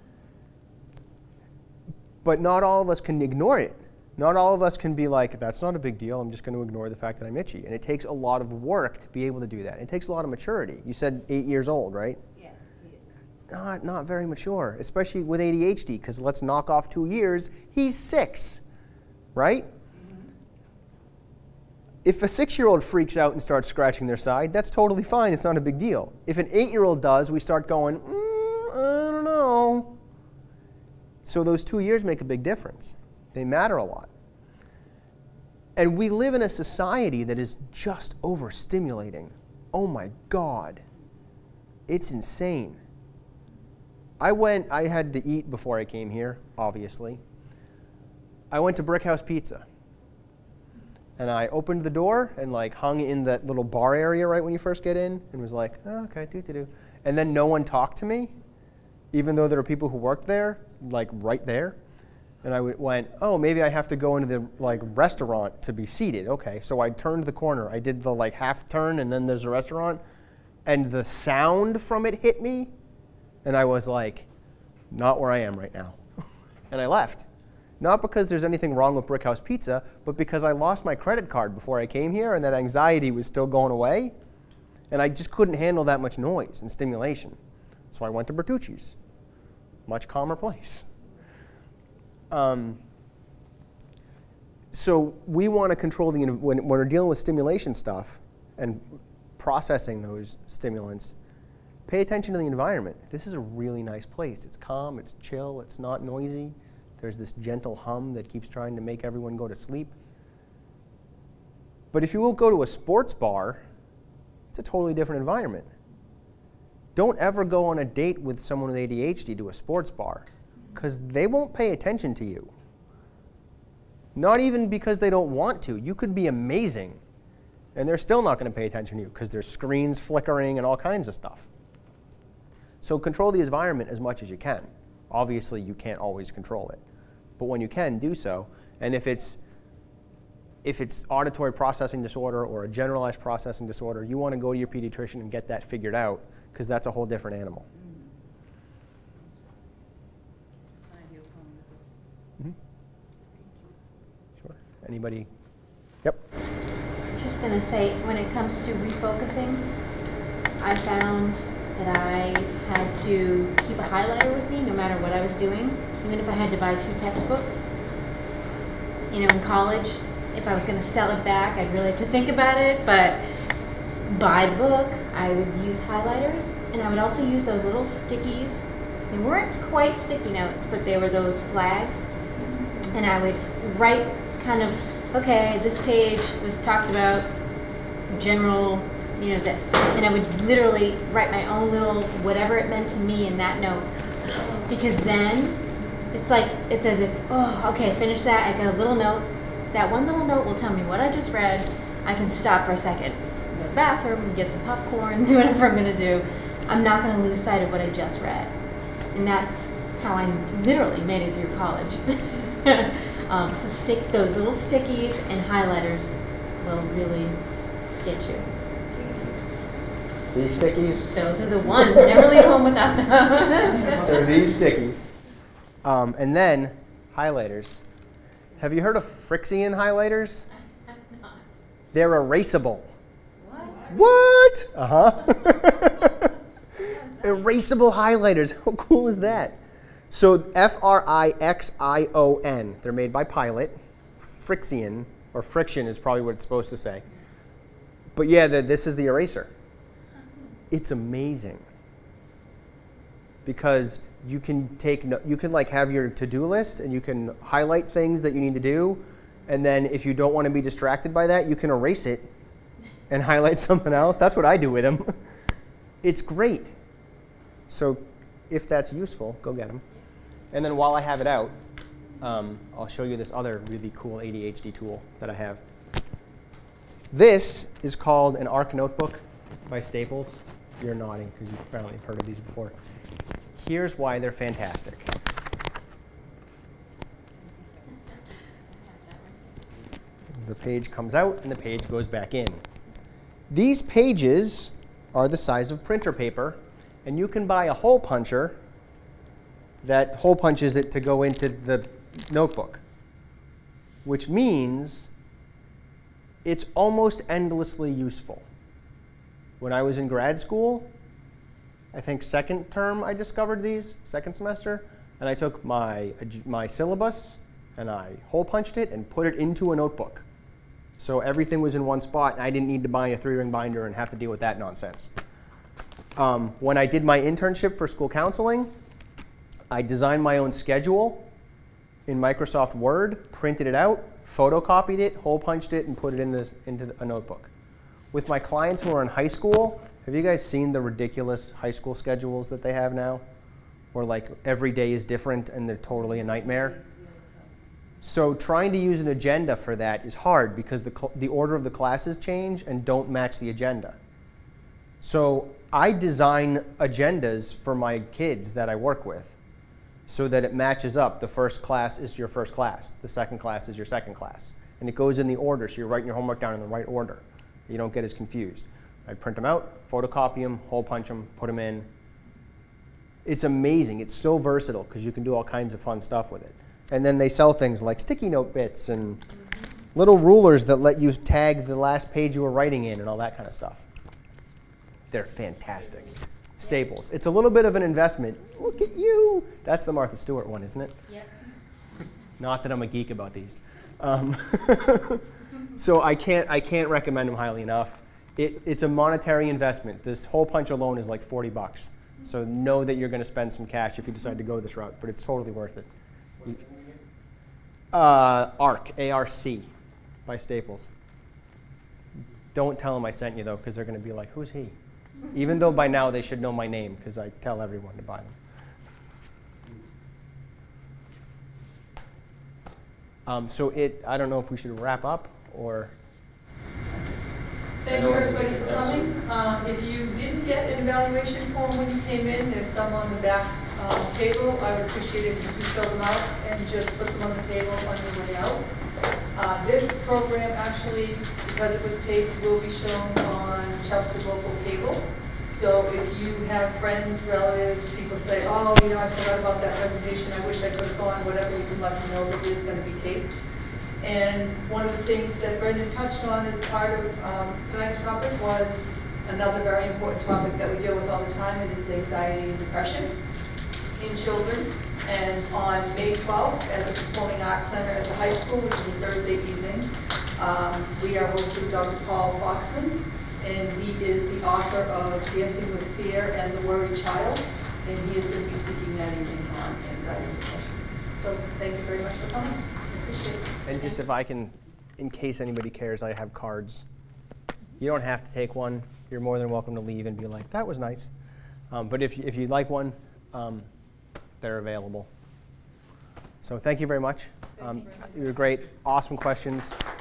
But not all of us can ignore it. Not all of us can be like, that's not a big deal, I'm just going to ignore the fact that I'm itchy. And it takes a lot of work to be able to do that. It takes a lot of maturity. You said 8 years old, right? Yeah, he is. Not very mature, especially with ADHD, because let's knock off 2 years, he's 6, right? Mm-hmm. If a 6-year-old freaks out and starts scratching their side, that's totally fine, it's not a big deal. If an 8-year-old does, we start going, I don't know. So those 2 years make a big difference. They matter a lot. And we live in a society that is just overstimulating. Oh my God. It's insane. I had to eat before I came here, obviously. I went to Brickhouse Pizza. And I opened the door and like hung in that little bar area right when you first get in and was like, oh, okay, do. And then no one talked to me, even though there are people who worked there, like right there. And I went, oh, maybe I have to go into the like restaurant to be seated. Okay, so I turned the corner. I did the like half turn, and then there's a restaurant. And the sound from it hit me, and I was like, not where I am right now. And I left. Not because there's anything wrong with Brickhouse Pizza, but because I lost my credit card before I came here, and that anxiety was still going away. And I just couldn't handle that much noise and stimulation. So I went to Bertucci's. Much calmer place. So we want to control when we're dealing with stimulation stuff and processing those stimulants, pay attention to the environment. This is a really nice place. It's calm, it's chill, it's not noisy. There's this gentle hum that keeps trying to make everyone go to sleep. But if you will go to a sports bar, it's a totally different environment. Don't ever go on a date with someone with ADHD to a sports bar, because they won't pay attention to you. Not even because they don't want to. You could be amazing, and they're still not going to pay attention to you because there's screens flickering and all kinds of stuff. So control the environment as much as you can. Obviously, you can't always control it. But when you can, do so. And if it's auditory processing disorder or a generalized processing disorder, you want to go to your pediatrician and get that figured out, because that's a whole different animal. Mm-hmm. Sure. Anybody? Yep. Just going to say, when it comes to refocusing, I found that I had to keep a highlighter with me no matter what I was doing, even if I had to buy 2 textbooks. You know, in college, if I was going to sell it back, I'd really have to think about it, but buy the book, I would use highlighters, and I would also use those little stickies. They weren't quite sticky notes, but they were those flags. And I would write kind of, okay, this page was talked about general, you know, this. And I would literally write my own little, whatever it meant to me in that note. Because then, it's like, it's as if, oh, okay, finish that, I got a little note. That one little note will tell me what I just read. I can stop for a second, go to the bathroom, get some popcorn, do whatever I'm gonna do. I'm not gonna lose sight of what I just read. And that's how I literally made it through college. So stick those little stickies and highlighters will really get you. These stickies? Those are the ones. Never leave home without them. So these stickies. And then highlighters. Have you heard of Frixion highlighters? I have not. They're erasable. What? What? Uh-huh. Erasable highlighters. How cool is that? So F-R-I-X-I-O-N. They're made by Pilot. Frixion, or friction is probably what it's supposed to say. But yeah, this is the eraser. It's amazing. Because you can like have your to-do list and you can highlight things that you need to do, and then if you don't want to be distracted by that, you can erase it and highlight something else. That's what I do with them. It's great. So if that's useful, go get them. And then while I have it out, I'll show you this other really cool ADHD tool that I have. This is called an ARC notebook by Staples. You're nodding because you've probably heard of these before. Here's why they're fantastic. The page comes out and the page goes back in. These pages are the size of printer paper, and you can buy a hole puncher that hole punches it to go into the notebook, which means it's almost endlessly useful. When I was in grad school, I think second term I discovered these, second semester, and I took my syllabus and I hole punched it and put it into a notebook. So everything was in one spot, and I didn't need to buy a 3-ring binder and have to deal with that nonsense. When I did my internship for school counseling, I designed my own schedule in Microsoft Word, printed it out, photocopied it, hole punched it, and put it into a notebook. With my clients who are in high school, have you guys seen the ridiculous high school schedules that they have now? Where like every day is different and they're totally a nightmare? So trying to use an agenda for that is hard because the order of the classes change and don't match the agenda. So I design agendas for my kids that I work with so that it matches up. The first class is your first class. The second class is your second class. And it goes in the order, so you're writing your homework down in the right order. You don't get as confused. I print them out, photocopy them, hole punch them, put them in. It's amazing. It's so versatile because you can do all kinds of fun stuff with it. And then they sell things like sticky note bits and little rulers that let you tag the last page you were writing in and all that kind of stuff. They're fantastic. Staples. It's a little bit of an investment. Look at you. That's the Martha Stewart one, isn't it? Yep. Not that I'm a geek about these. So I can't recommend them highly enough. It's a monetary investment. This hole punch alone is like $40. So know that you're going to spend some cash if you decide to go this route, but it's totally worth it. ARC, A-R-C, by Staples. Don't tell them I sent you, though, because they're going to be like, who's he? Even though by now they should know my name, because I tell everyone to buy them. I don't know if we should wrap up, or... Thank you, everybody, for coming. If you didn't get an evaluation form when you came in, there's some on the back table. I would appreciate it if you could fill them out and just put them on the table on your way out. This program actually, because it was taped, will be shown on Chelmsford local cable. So if you have friends, relatives, people say, oh, you know, I forgot about that presentation, I wish I could have gone, whatever, you can let them know that it is going to be taped. And one of the things that Brendan touched on as part of tonight's topic was another very important topic that we deal with all the time, and it's anxiety and depression in children. And on May 12th at the Performing Arts Center at the high school, which is a Thursday evening, we are hosting Dr. Paul Foxman, and he is the author of Dancing with Fear and the Worried Child, and he is going to be speaking that evening on anxiety and depression. So thank you very much for coming. Appreciate it. And just if I can, in case anybody cares, I have cards. You don't have to take one. You're more than welcome to leave and be like, that was nice. But if you'd like one, they're available. So thank you very much. You were great. Awesome questions.